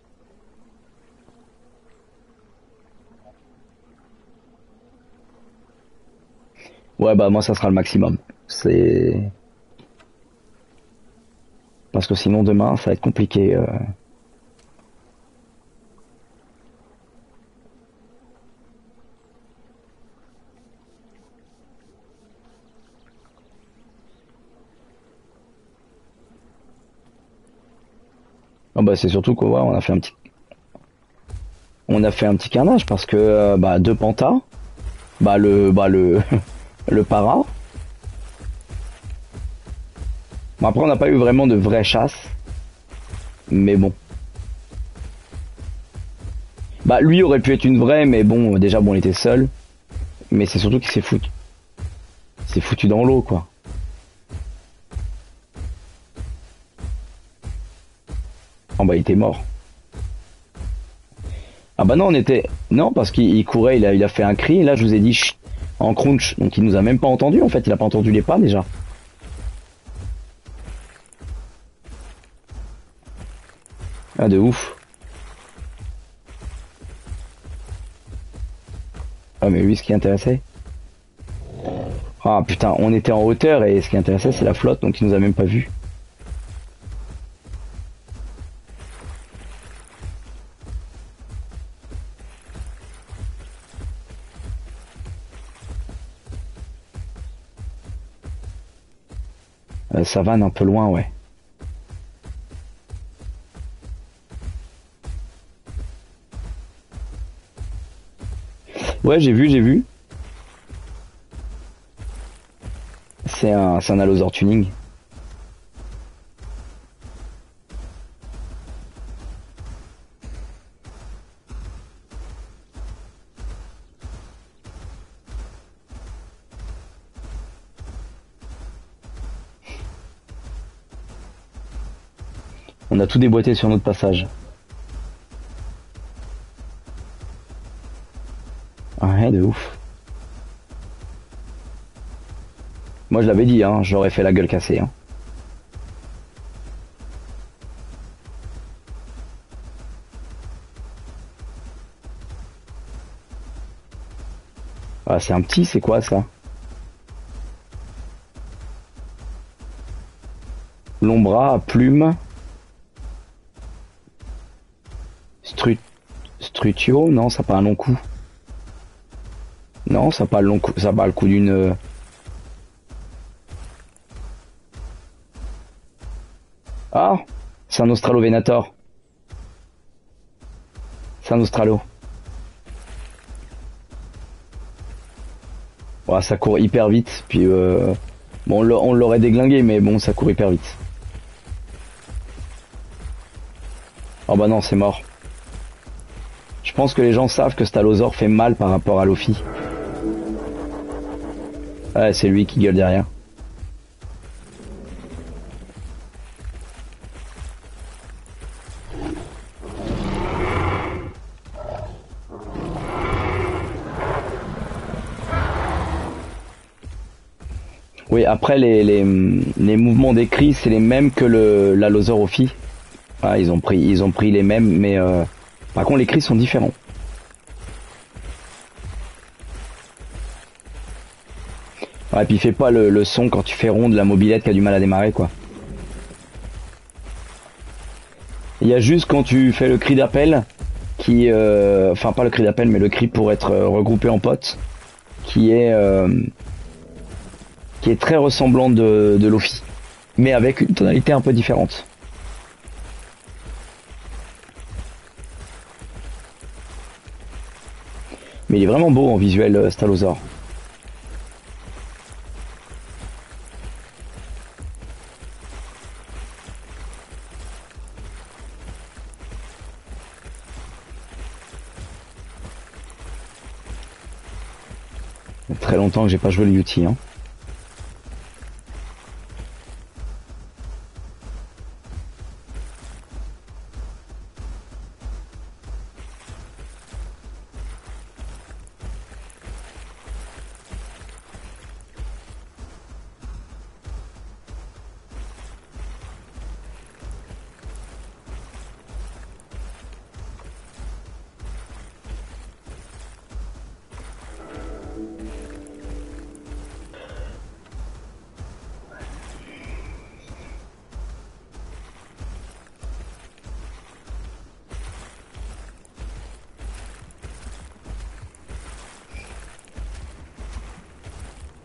Ouais, bah, moi, ça sera le maximum. C'est... Parce que sinon, demain, ça va être compliqué. euh. Ah bah c'est surtout qu'on voit, on a fait un petit, on a fait un petit carnage parce que euh, bah deux pantas, bah le, bah le, le para. Bon, après on n'a pas eu vraiment de vraie chasse, mais bon. Bah lui aurait pu être une vraie, mais bon déjà bon il était seul, mais c'est surtout qu'il s'est foutu, s'est foutu dans l'eau quoi. Oh bah il était mort. Ah bah non on était, non parce qu'il il courait, il a, il a fait un cri, et là je vous ai dit chut, en crunch, donc il nous a même pas entendu en fait, il a pas entendu les pas déjà. Ah de ouf. Ah mais lui ce qui intéressait. Ah putain, on était en hauteur et ce qui intéressait c'est la flotte donc il nous a même pas vu. Euh, savane un peu loin ouais. Ouais j'ai vu, j'ai vu. C'est un, c'est un allosaur tuning. On a tout déboîté sur notre passage. Ouais de ouf. Moi je l'avais dit hein, j'aurais fait la gueule cassée hein. Ah, c'est un petit, c'est quoi ça? L'ombra à plume. Stru... Strutio? Non, ça n'a pas un long coup. Non, ça n'a pas le long coup. Ça a pas le coup d'une. euh, Ah! C'est un Australovenator. C'est un Australo. Ouais, ça court hyper vite. Puis euh... bon, on l'a- on l'aurait déglingué, mais bon, ça court hyper vite. Oh bah non, c'est mort. Je pense que les gens savent que Stalozor fait mal par rapport à Lofi. Ouais, c'est lui qui gueule derrière. Oui, après les, les, les mouvements des cris, c'est les mêmes que le l'Allosaurophy. Ah, ils ont pris ils ont pris les mêmes, mais euh, par contre les cris sont différents. Ouais, puis il fait pas le, le son quand tu fais rond de la mobilette qui a du mal à démarrer quoi. Il y a juste quand tu fais le cri d'appel, qui, euh, enfin pas le cri d'appel, mais le cri pour être euh, regroupé en potes, qui est euh, qui est très ressemblant de, de Lofi, mais avec une tonalité un peu différente. Mais il est vraiment beau en visuel, euh, Stalozor. Ça fait très longtemps que j'ai pas joué le U T, hein.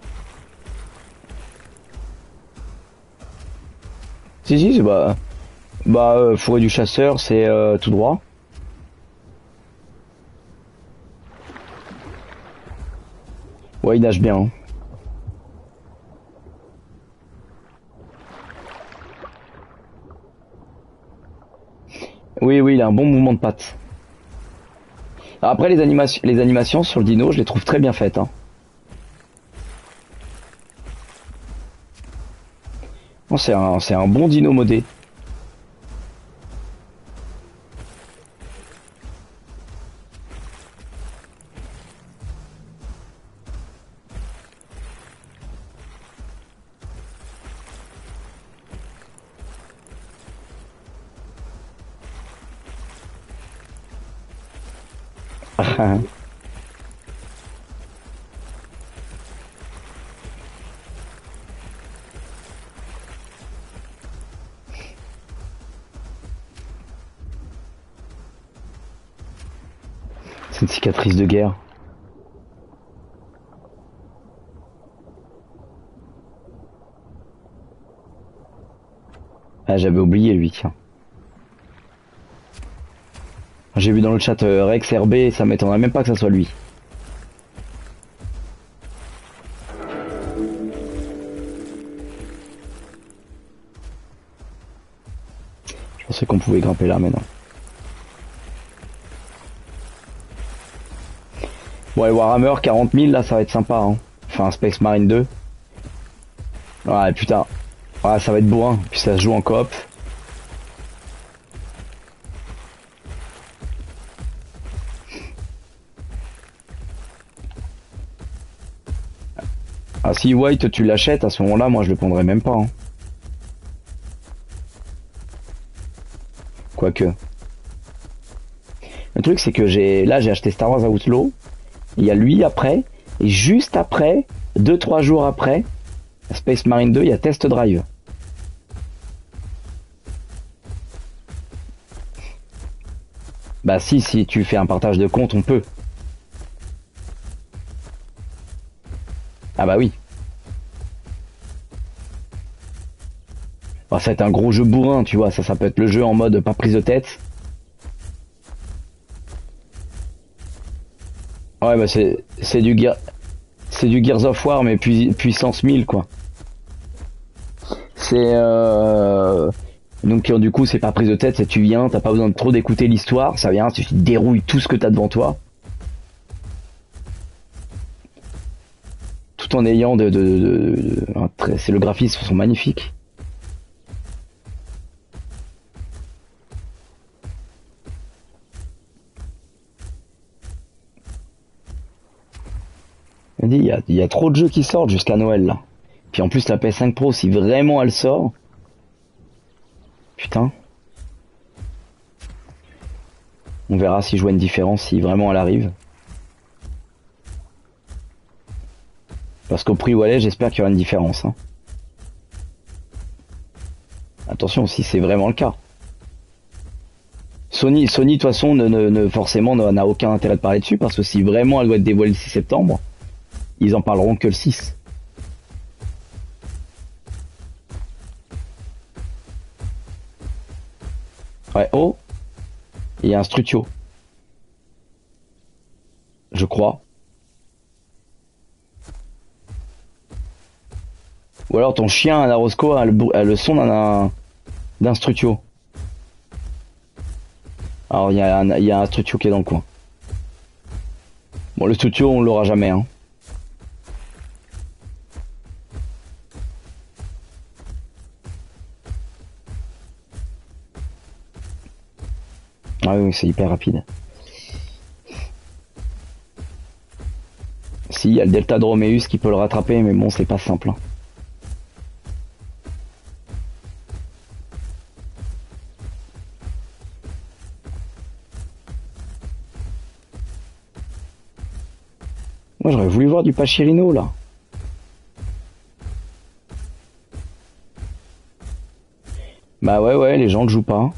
Si si, c'est bah Bah, euh, forêt du chasseur, c'est euh, tout droit. Ouais, il nage bien, hein. Oui, oui, il a un bon mouvement de patte. Après, les animations, les animations sur le dino, je les trouve très bien faites, hein. Non, c'est un, c'est un bon dino modé. C'est une cicatrice de guerre. Ah, j'avais oublié lui, tiens. J'ai vu dans le chat euh, Rex R B, ça m'étonnerait même pas que ça soit lui. Je pensais qu'on pouvait grimper là, mais non. Ouais, Warhammer quarante mille, là, ça va être sympa, hein. Enfin, Space Marine deux. Ouais, putain. Ouais, ça va être bourrin, puis ça se joue en coop. Ah, si White, tu l'achètes, à ce moment-là, moi, je le prendrais même pas, hein. Quoique. Le truc, c'est que j'ai là, j'ai acheté Star Wars Outlaw. Il y a lui après, et juste après, deux trois jours après, Space Marine deux, il y a Test Drive. Bah si, si tu fais un partage de compte, on peut. Ah bah oui. Bah, ça va être un gros jeu bourrin, tu vois, ça, ça peut être le jeu en mode pas prise de tête. Ouais, bah c'est c'est du Gear, c'est du Gears of War, mais puis, puissance mille, quoi. C'est euh... Donc du coup, c'est pas prise de tête, c'est tu viens, t'as pas besoin de trop d'écouter l'histoire, ça vient, tu dérouilles tout ce que t'as devant toi. Tout en ayant de... de, de, de un très- c'est le graphisme sont magnifiques. Je me dis, Il y a, il y a trop de jeux qui sortent jusqu'à Noël, là. Puis en plus, la P S cinq Pro, si vraiment elle sort, putain, on verra si je vois une différence, si vraiment elle arrive. Parce qu'au prix où elle est, j'espère qu'il y aura une différence, hein. Attention, si c'est vraiment le cas. Sony, Sony de toute façon, ne, ne, ne- forcément n'a aucun intérêt de parler dessus, parce que si vraiment elle doit être dévoilée le six septembre, ils en parleront que le six. Ouais, oh, il y a un Strutio, je crois. Ou alors ton chien, un Roscoe, a le, brou- a le son d'un d'un Strutio. Alors il y a un, il y a un Strutio qui est dans le coin. Bon, le Strutio, on l'aura jamais, hein. Ah oui, c'est hyper rapide. Si, il y a le Delta Dromeus qui peut le rattraper, mais bon, c'est pas simple, hein. Moi, j'aurais voulu voir du Pachirino, là. Bah ouais, ouais, les gens le jouent pas.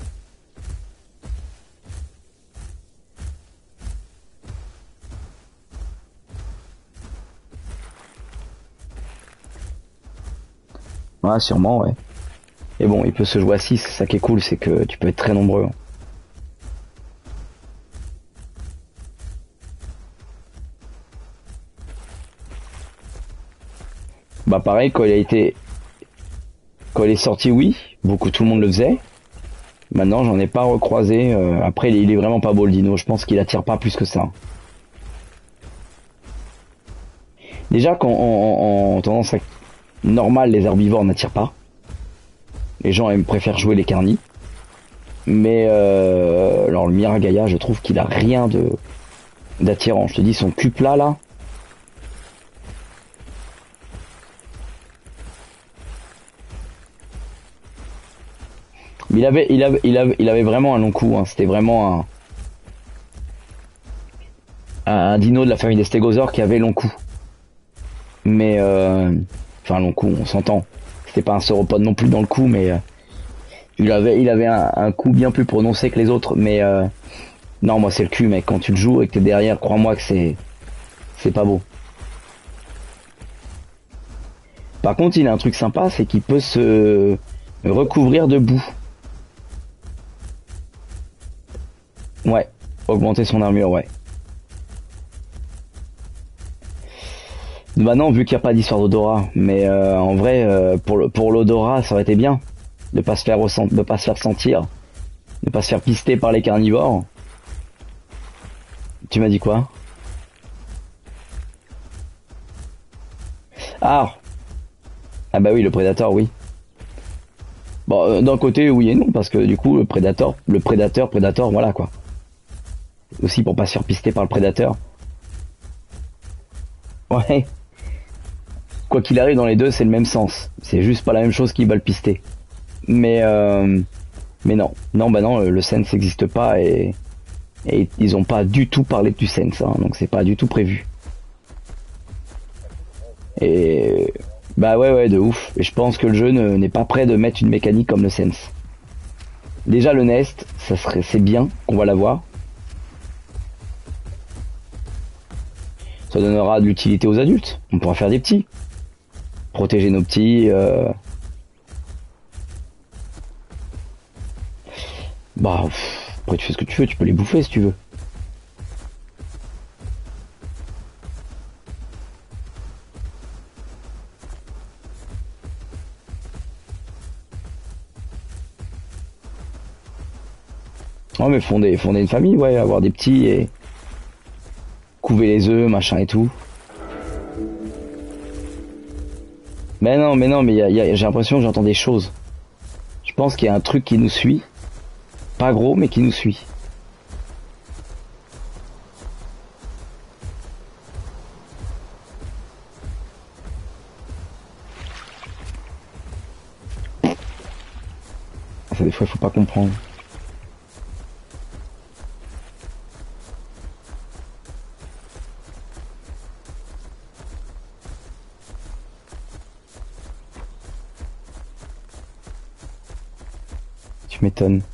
Ouais, sûrement, ouais. Et bon, il peut se jouer à six, c'est ça qui est cool, c'est que tu peux être très nombreux. Bah pareil, quand il a été... Quand il est sorti, oui, beaucoup, tout le monde le faisait. Maintenant, j'en ai pas recroisé. Euh, après, il est vraiment pas beau le dino, je pense qu'il attire pas plus que ça. Déjà, quand en, en, en tendance normale, les herbivores n'attirent pas. Les gens aiment, préfèrent jouer les carnis. Mais euh, alors le Miragaya, je trouve qu'il a rien de d'attirant. Je te dis, son cul plat là. Mais il avait, il avait, il avait, il avait vraiment un long cou. Hein. C'était vraiment un, un, un dino de la famille des stégosaures qui avait long cou. Mais euh, enfin long cou, on s'entend. C'était pas un sauropode non plus dans le cou, mais euh, il avait, il avait un, un coup bien plus prononcé que les autres. Mais euh, non, moi c'est le cul, mec. Quand tu le joues et que t'es derrière, crois-moi que c'est, c'est pas beau. Par contre, il a un truc sympa, c'est qu'il peut se recouvrir de boue. Ouais, augmenter son armure, ouais. Bah non, vu qu'il n'y a pas d'histoire d'odorat, mais euh, en vrai, euh, pour le, pour l'odorat, ça aurait été bien de pas se faire ressentir, de pas se faire sentir, de pas se faire pister par les carnivores. Tu m'as dit quoi? Ah, ah bah oui, le prédateur, oui. Bon, euh, d'un côté, oui et non, parce que du coup, le prédateur, le prédateur, prédateur, voilà quoi. Aussi pour pas se faire pister par le prédateur. Ouais. Quoi qu'il arrive dans les deux, c'est le même sens. C'est juste pas la même chose qui va le pister. Mais euh, mais non, non bah non, le sense n'existe pas et et ils ont pas du tout parlé du sense, hein, donc c'est pas du tout prévu. Et bah ouais ouais de ouf. Et je pense que le jeu ne- n'est pas prêt de mettre une mécanique comme le sense. Déjà le nest, ça serait c'est bien qu'on va l'avoir. Ça donnera de l'utilité aux adultes. On pourra faire des petits, protéger nos petits. Euh... Bah pff, après tu fais ce que tu veux, tu peux les bouffer si tu veux. Ouais mais fonder fonder une famille, ouais, avoir des petits et couver les œufs, machin et tout. Mais non, mais non, mais y a, y a- j'ai l'impression que j'entends des choses. Je pense qu'il y a un truc qui nous suit. Pas gros, mais qui nous suit. Ça, des fois, il faut pas comprendre. Tu m'étonnes.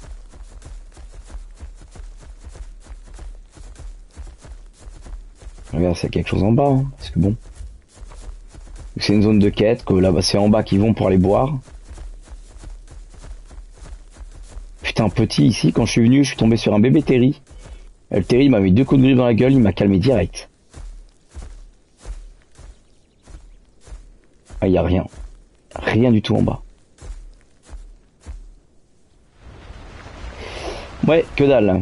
Regarde, c'est quelque chose en bas, hein, parce que bon. C'est une zone de quête, que là-bas, c'est en bas qu'ils vont pour aller boire. Putain, petit, ici, quand je suis venu, je suis tombé sur un bébé Terry. Le Terry il m'a mis deux coups de griffe dans la gueule, il m'a calmé direct. Ah, y a rien. Rien du tout en bas. Ouais, que dalle.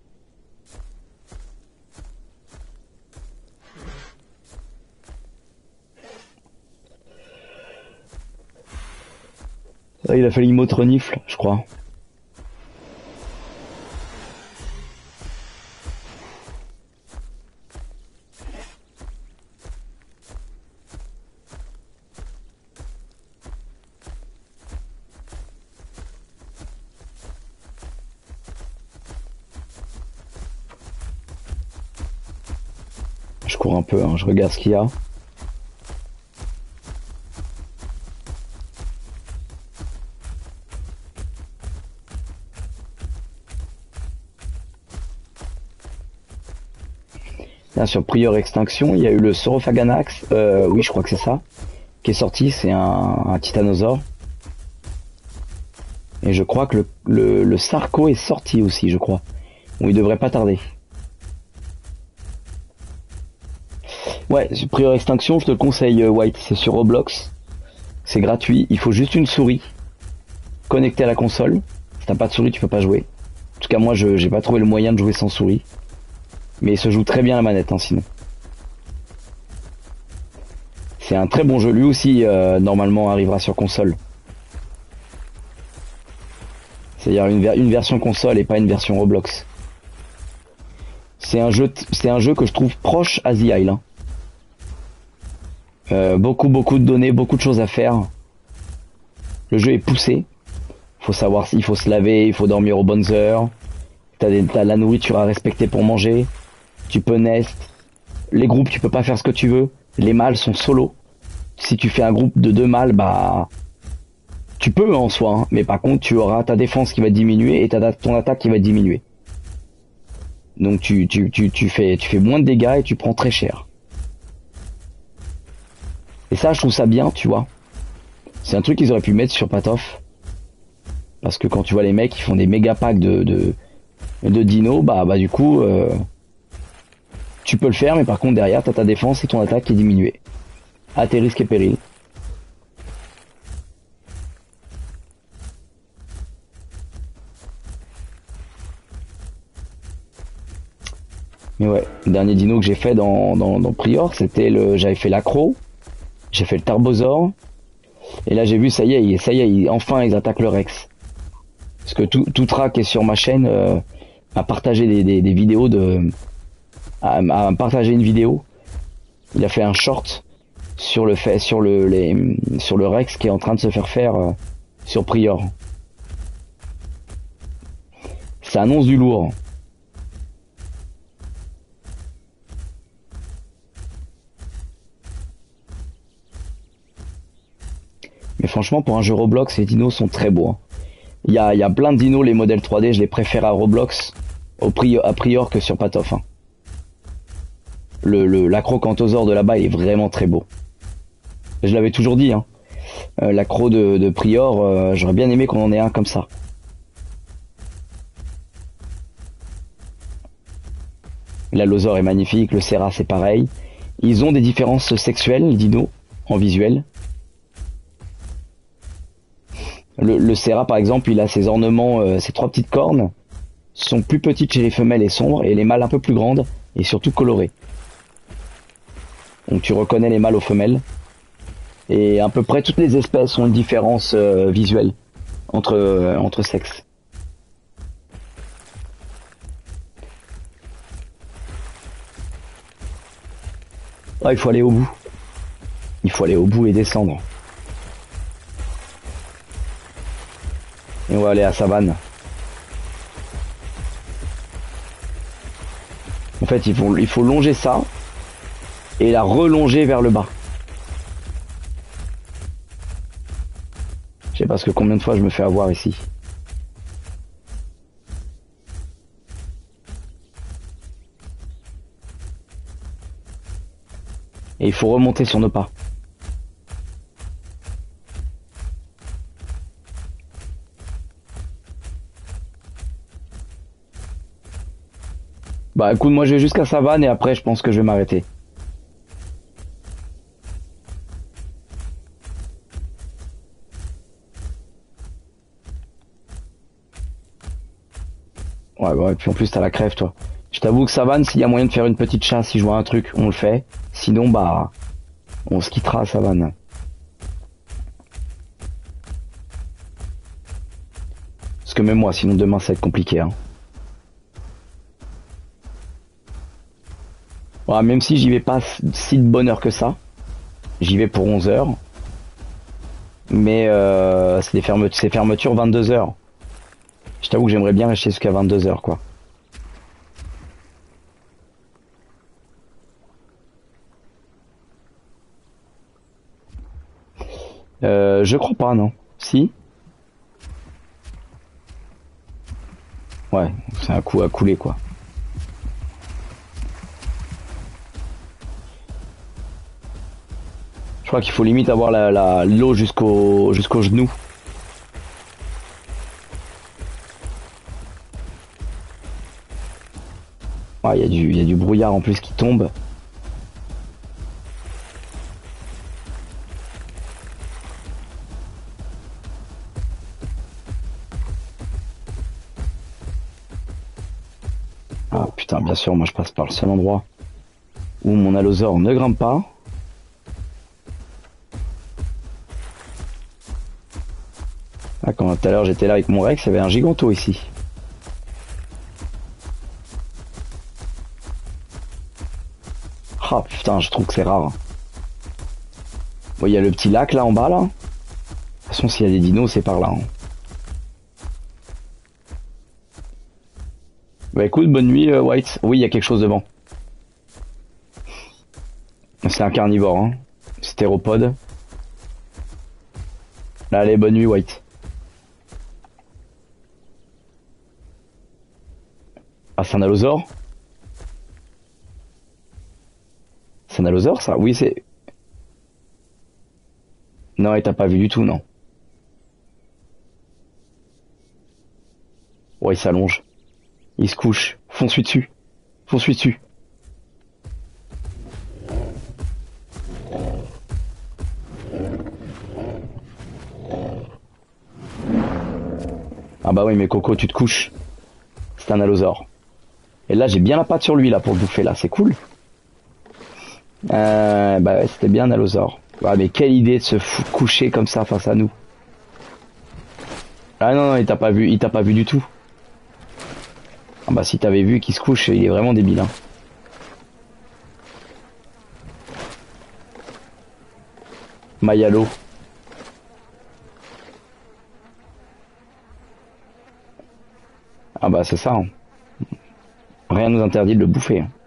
Ah, il a fallu une motte renifle, je crois. Je cours un peu, hein, je regarde ce qu'il y a. Là, sur Prior Extinction, il y a eu le Saurophaganax, euh, oui, je crois que c'est ça, qui est sorti, c'est un, un titanosaure. Et je crois que le, le, le Sarco est sorti aussi, je crois. Ou il devrait pas tarder. Ouais, Prior Extinction, je te le conseille, euh, White. C'est sur Roblox. C'est gratuit. Il faut juste une souris connectée à la console. Si t'as pas de souris, tu peux pas jouer. En tout cas, moi, je j'ai pas trouvé le moyen de jouer sans souris. Mais il se joue très bien à la manette, hein, sinon. C'est un très bon jeu. Lui aussi, euh, normalement, arrivera sur console. C'est-à-dire une, ver une version console et pas une version Roblox. C'est un jeu, c'est un jeu que je trouve proche à The Isle. Hein. Euh, beaucoup, beaucoup de données, beaucoup de choses à faire. Le jeu est poussé. Faut savoir s'il faut se laver, il faut dormir aux bonnes heures. T'as des- t'as la nourriture à respecter pour manger. Tu peux nest. Les groupes, tu peux pas faire ce que tu veux. Les mâles sont solo. Si tu fais un groupe de deux mâles, bah tu peux en soi, hein, mais par contre tu auras ta défense qui va diminuer et ta, ton attaque qui va diminuer. Donc tu, tu, tu, tu, fais, tu fais moins de dégâts et tu prends très cher. Et ça, je trouve ça bien, tu vois. C'est un truc qu'ils auraient pu mettre sur Patof. Parce que quand tu vois les mecs qui font des méga packs de, de, de dinos, bah, bah du coup, euh, tu peux le faire, mais par contre derrière, t'as ta défense et ton attaque qui est diminuée. À tes risques et périls. Mais ouais, le dernier dino que j'ai fait dans, dans, dans Prior, c'était le, j'avais fait l'accro, j'ai fait le Tarbosaur, et là j'ai vu, ça y est, ça y est, ils- enfin ils attaquent le Rex. Parce que tout, tout track est sur ma chaîne, euh, a partagé des, des, des vidéos de, a, a partagé une vidéo. Il a fait un short sur le fait, sur le, les, sur le Rex qui est en train de se faire faire euh, sur Prior. Ça annonce du lourd. Mais franchement, pour un jeu Roblox, les dinos sont très beaux. Hein. Il y a, il y a plein de dinos, les modèles trois D, je les préfère à Roblox, au prior, à prior que sur Patof. Hein. Le, le, l'acrocanthosaure de là-bas est vraiment très beau. Je l'avais toujours dit, hein. Euh, l'accro de, de Prior, euh, j'aurais bien aimé qu'on en ait un comme ça. L'allosaure est magnifique, le Serra c'est pareil. Ils ont des différences sexuelles, les dinos, en visuel. Le, le Serra par exemple, il a ses ornements, euh, ses trois petites cornes, sont plus petites chez les femelles et sombres, et les mâles un peu plus grandes, et surtout colorées. Donc tu reconnais les mâles aux femelles. Et à peu près toutes les espèces ont une différence euh, visuelle entre, euh, entre sexes. Ah, il faut aller au bout. Il faut aller au bout et descendre. Et on va aller à Savane. En fait, il faut, il faut longer ça et la relonger vers le bas. Je sais pas ce que combien de fois je me fais avoir ici. Et il faut remonter sur nos pas. Bah écoute, moi je vais jusqu'à Savane et après je pense que je vais m'arrêter. Ouais, ouais, et puis en plus t'as la crève toi. Je t'avoue que Savane, s'il y a moyen de faire une petite chasse, si je vois un truc, on le fait. Sinon, bah, on se quittera à Savane. Parce que même moi, sinon demain ça va être compliqué. Hein. Ouais, même si j'y vais pas si de bonne heure que ça, j'y vais pour onze heures. Mais euh, c'est des ferme c'est fermeture vingt-deux heures. Je t'avoue que j'aimerais bien rester jusqu'à vingt-deux heures, quoi. Euh, je crois pas, non. Si? Ouais, c'est un coup à couler, quoi. Je crois qu'il faut limite avoir la, la, l'eau jusqu'au jusqu'au genou. Ah, il y a du, il y a du brouillard en plus qui tombe. Ah putain, bien sûr, moi je passe par le seul endroit où mon allosaure ne grimpe pas. Ah, quand tout à l'heure j'étais là avec mon Rex, il y avait un giganto ici. Ah putain, je trouve que c'est rare. Bon, il y a le petit lac là en bas là. De toute façon, s'il y a des dinos, c'est par là, hein. Bah écoute, bonne nuit, euh, White. Oui, il y a quelque chose devant. C'est un carnivore, hein. Stéropode. Là, allez, bonne nuit, White. Ah, c'est un allosaure? C'est un allosaure, ça? Oui, c'est... Non, et t'as pas vu du tout, non. Ouais, il s'allonge. Il se couche. Fonce-lui dessus. Fonce-lui dessus. Ah bah oui, mais Coco, tu te couches. C'est un allosaure. Et là, j'ai bien la patte sur lui, là, pour le bouffer, là. C'est cool. Euh, bah ouais, c'était bien un allosaure. Ah, mais quelle idée de se fou- coucher comme ça face à nous. Ah non, non, il t'a pas vu, il t'a pas vu du tout. Ah bah si t'avais vu qu'il se couche, il est vraiment débile, hein. Mayalo. Ah bah c'est ça, hein. Rien nous interdit de le bouffer, hein.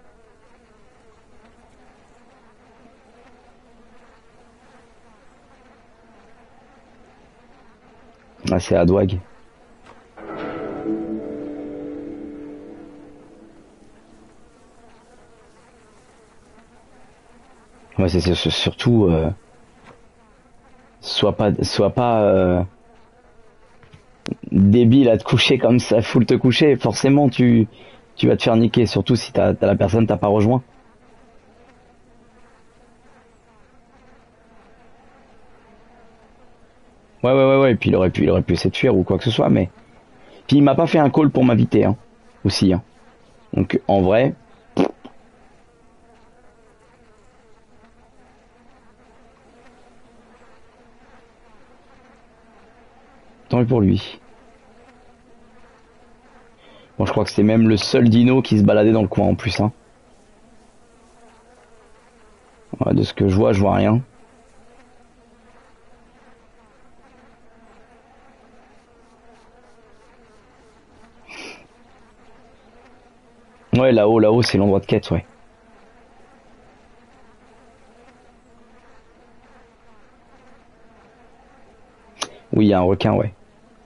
Ah, c'est Adwag. Ouais, c'est c'est- c'est surtout... Euh, sois pas, sois pas euh, débile à te coucher comme ça, full te coucher. Forcément, tu, tu vas te faire niquer, surtout si t'as, t'as la personne t'as pas rejoint. Ouais, ouais, ouais, ouais. Et puis il aurait pu, il aurait pu essayer de fuir ou quoi que ce soit, mais... Puis il m'a pas fait un call pour m'inviter, hein. Aussi, hein. Donc en vrai, tant pis pour lui. Bon, je crois que c'était même le seul dino qui se baladait dans le coin en plus, hein. Ouais, de ce que je vois, je vois rien. Ouais, là-haut, là-haut, c'est l'endroit de quête, ouais. Oui, il y a un requin, ouais.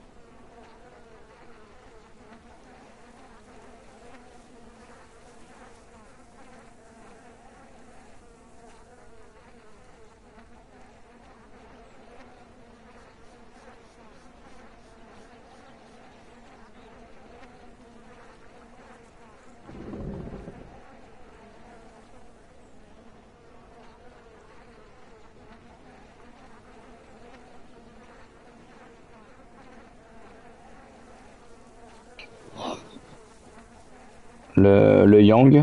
Le, le yang,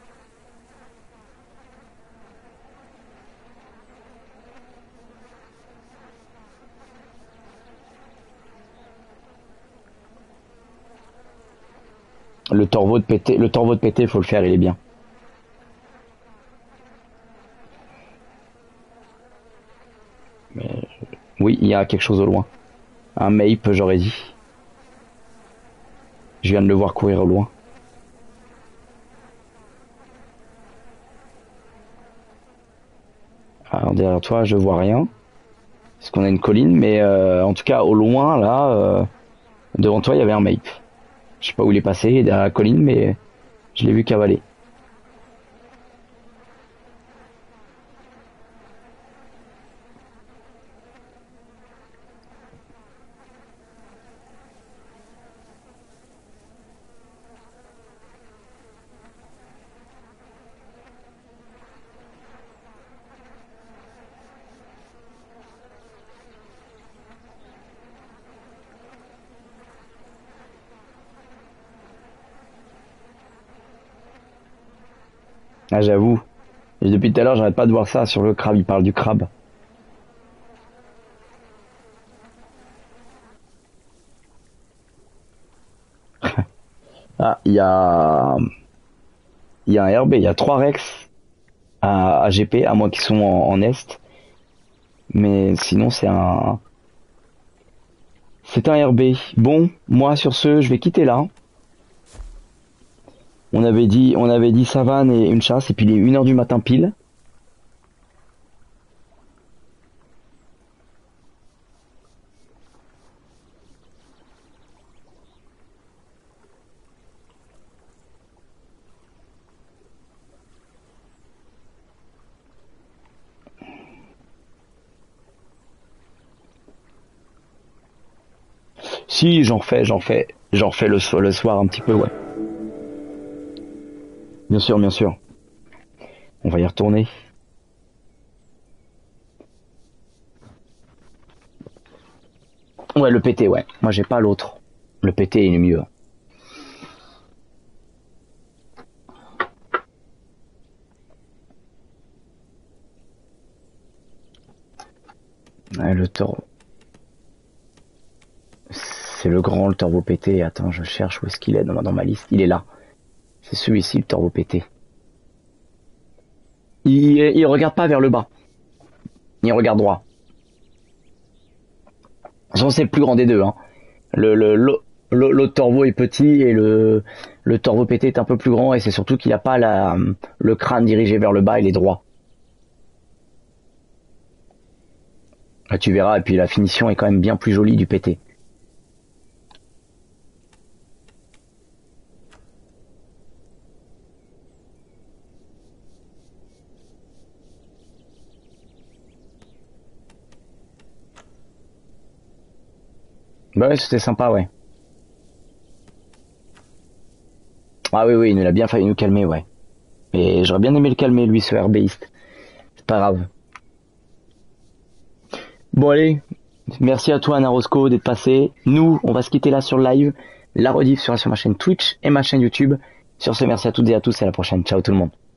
le torvo de pété, le torvo de pété, faut le faire, il est bien. Oui, il y a quelque chose au loin. Un mape, j'aurais dit. Je viens de le voir courir au loin. Alors derrière toi, je vois rien. Parce qu'on a une colline, mais euh, en tout cas, au loin, là, euh, devant toi, il y avait un mape. Je sais pas où il est passé, derrière la colline, mais je l'ai vu cavaler. Ah, j'avoue. Et depuis tout à l'heure, j'arrête pas de voir ça sur le crabe. Il parle du crabe. Ah, il y a, il y a un R B. Il y a trois Rex à, à G P, à moins qu'ils sont en, en Est. Mais sinon, c'est un, c'est un R B. Bon, moi, sur ce, je vais quitter là. On avait dit, on avait dit savane et une chasse, et puis il est une heure du matin pile. Si, j'en fais, j'en fais, j'en fais le, so- le soir un petit peu, ouais. Bien sûr, bien sûr. On va y retourner. Ouais, le P T, ouais. Moi, j'ai pas l'autre. Le P T, il est mieux. Ouais, le taureau. C'est le grand, le turbo P T. Attends, je cherche où est-ce qu'il est dans, dans ma liste. Il est là. C'est celui-ci, le turbo P T. Il, il regarde pas vers le bas. Il regarde droit. J'en sais le plus grand des deux, hein. Le, le, le- le- l'autre Torvo est petit et le, le Torvo P T est un peu plus grand, et c'est surtout qu'il a pas la, le crâne dirigé vers le bas, il est droit. Là, tu verras, et puis la finition est quand même bien plus jolie du P T. Bah ouais, c'était sympa, ouais. Ah oui, oui, il nous a bien fallu nous calmer, ouais. Et j'aurais bien aimé le calmer, lui, ce RBiste. C'est pas grave. Bon, allez. Merci à toi, Narosco, d'être passé. Nous, on va se quitter là sur le live. La rediff sera sur ma chaîne Twitch et ma chaîne YouTube. Sur ce, merci à toutes et à tous et à la prochaine. Ciao tout le monde.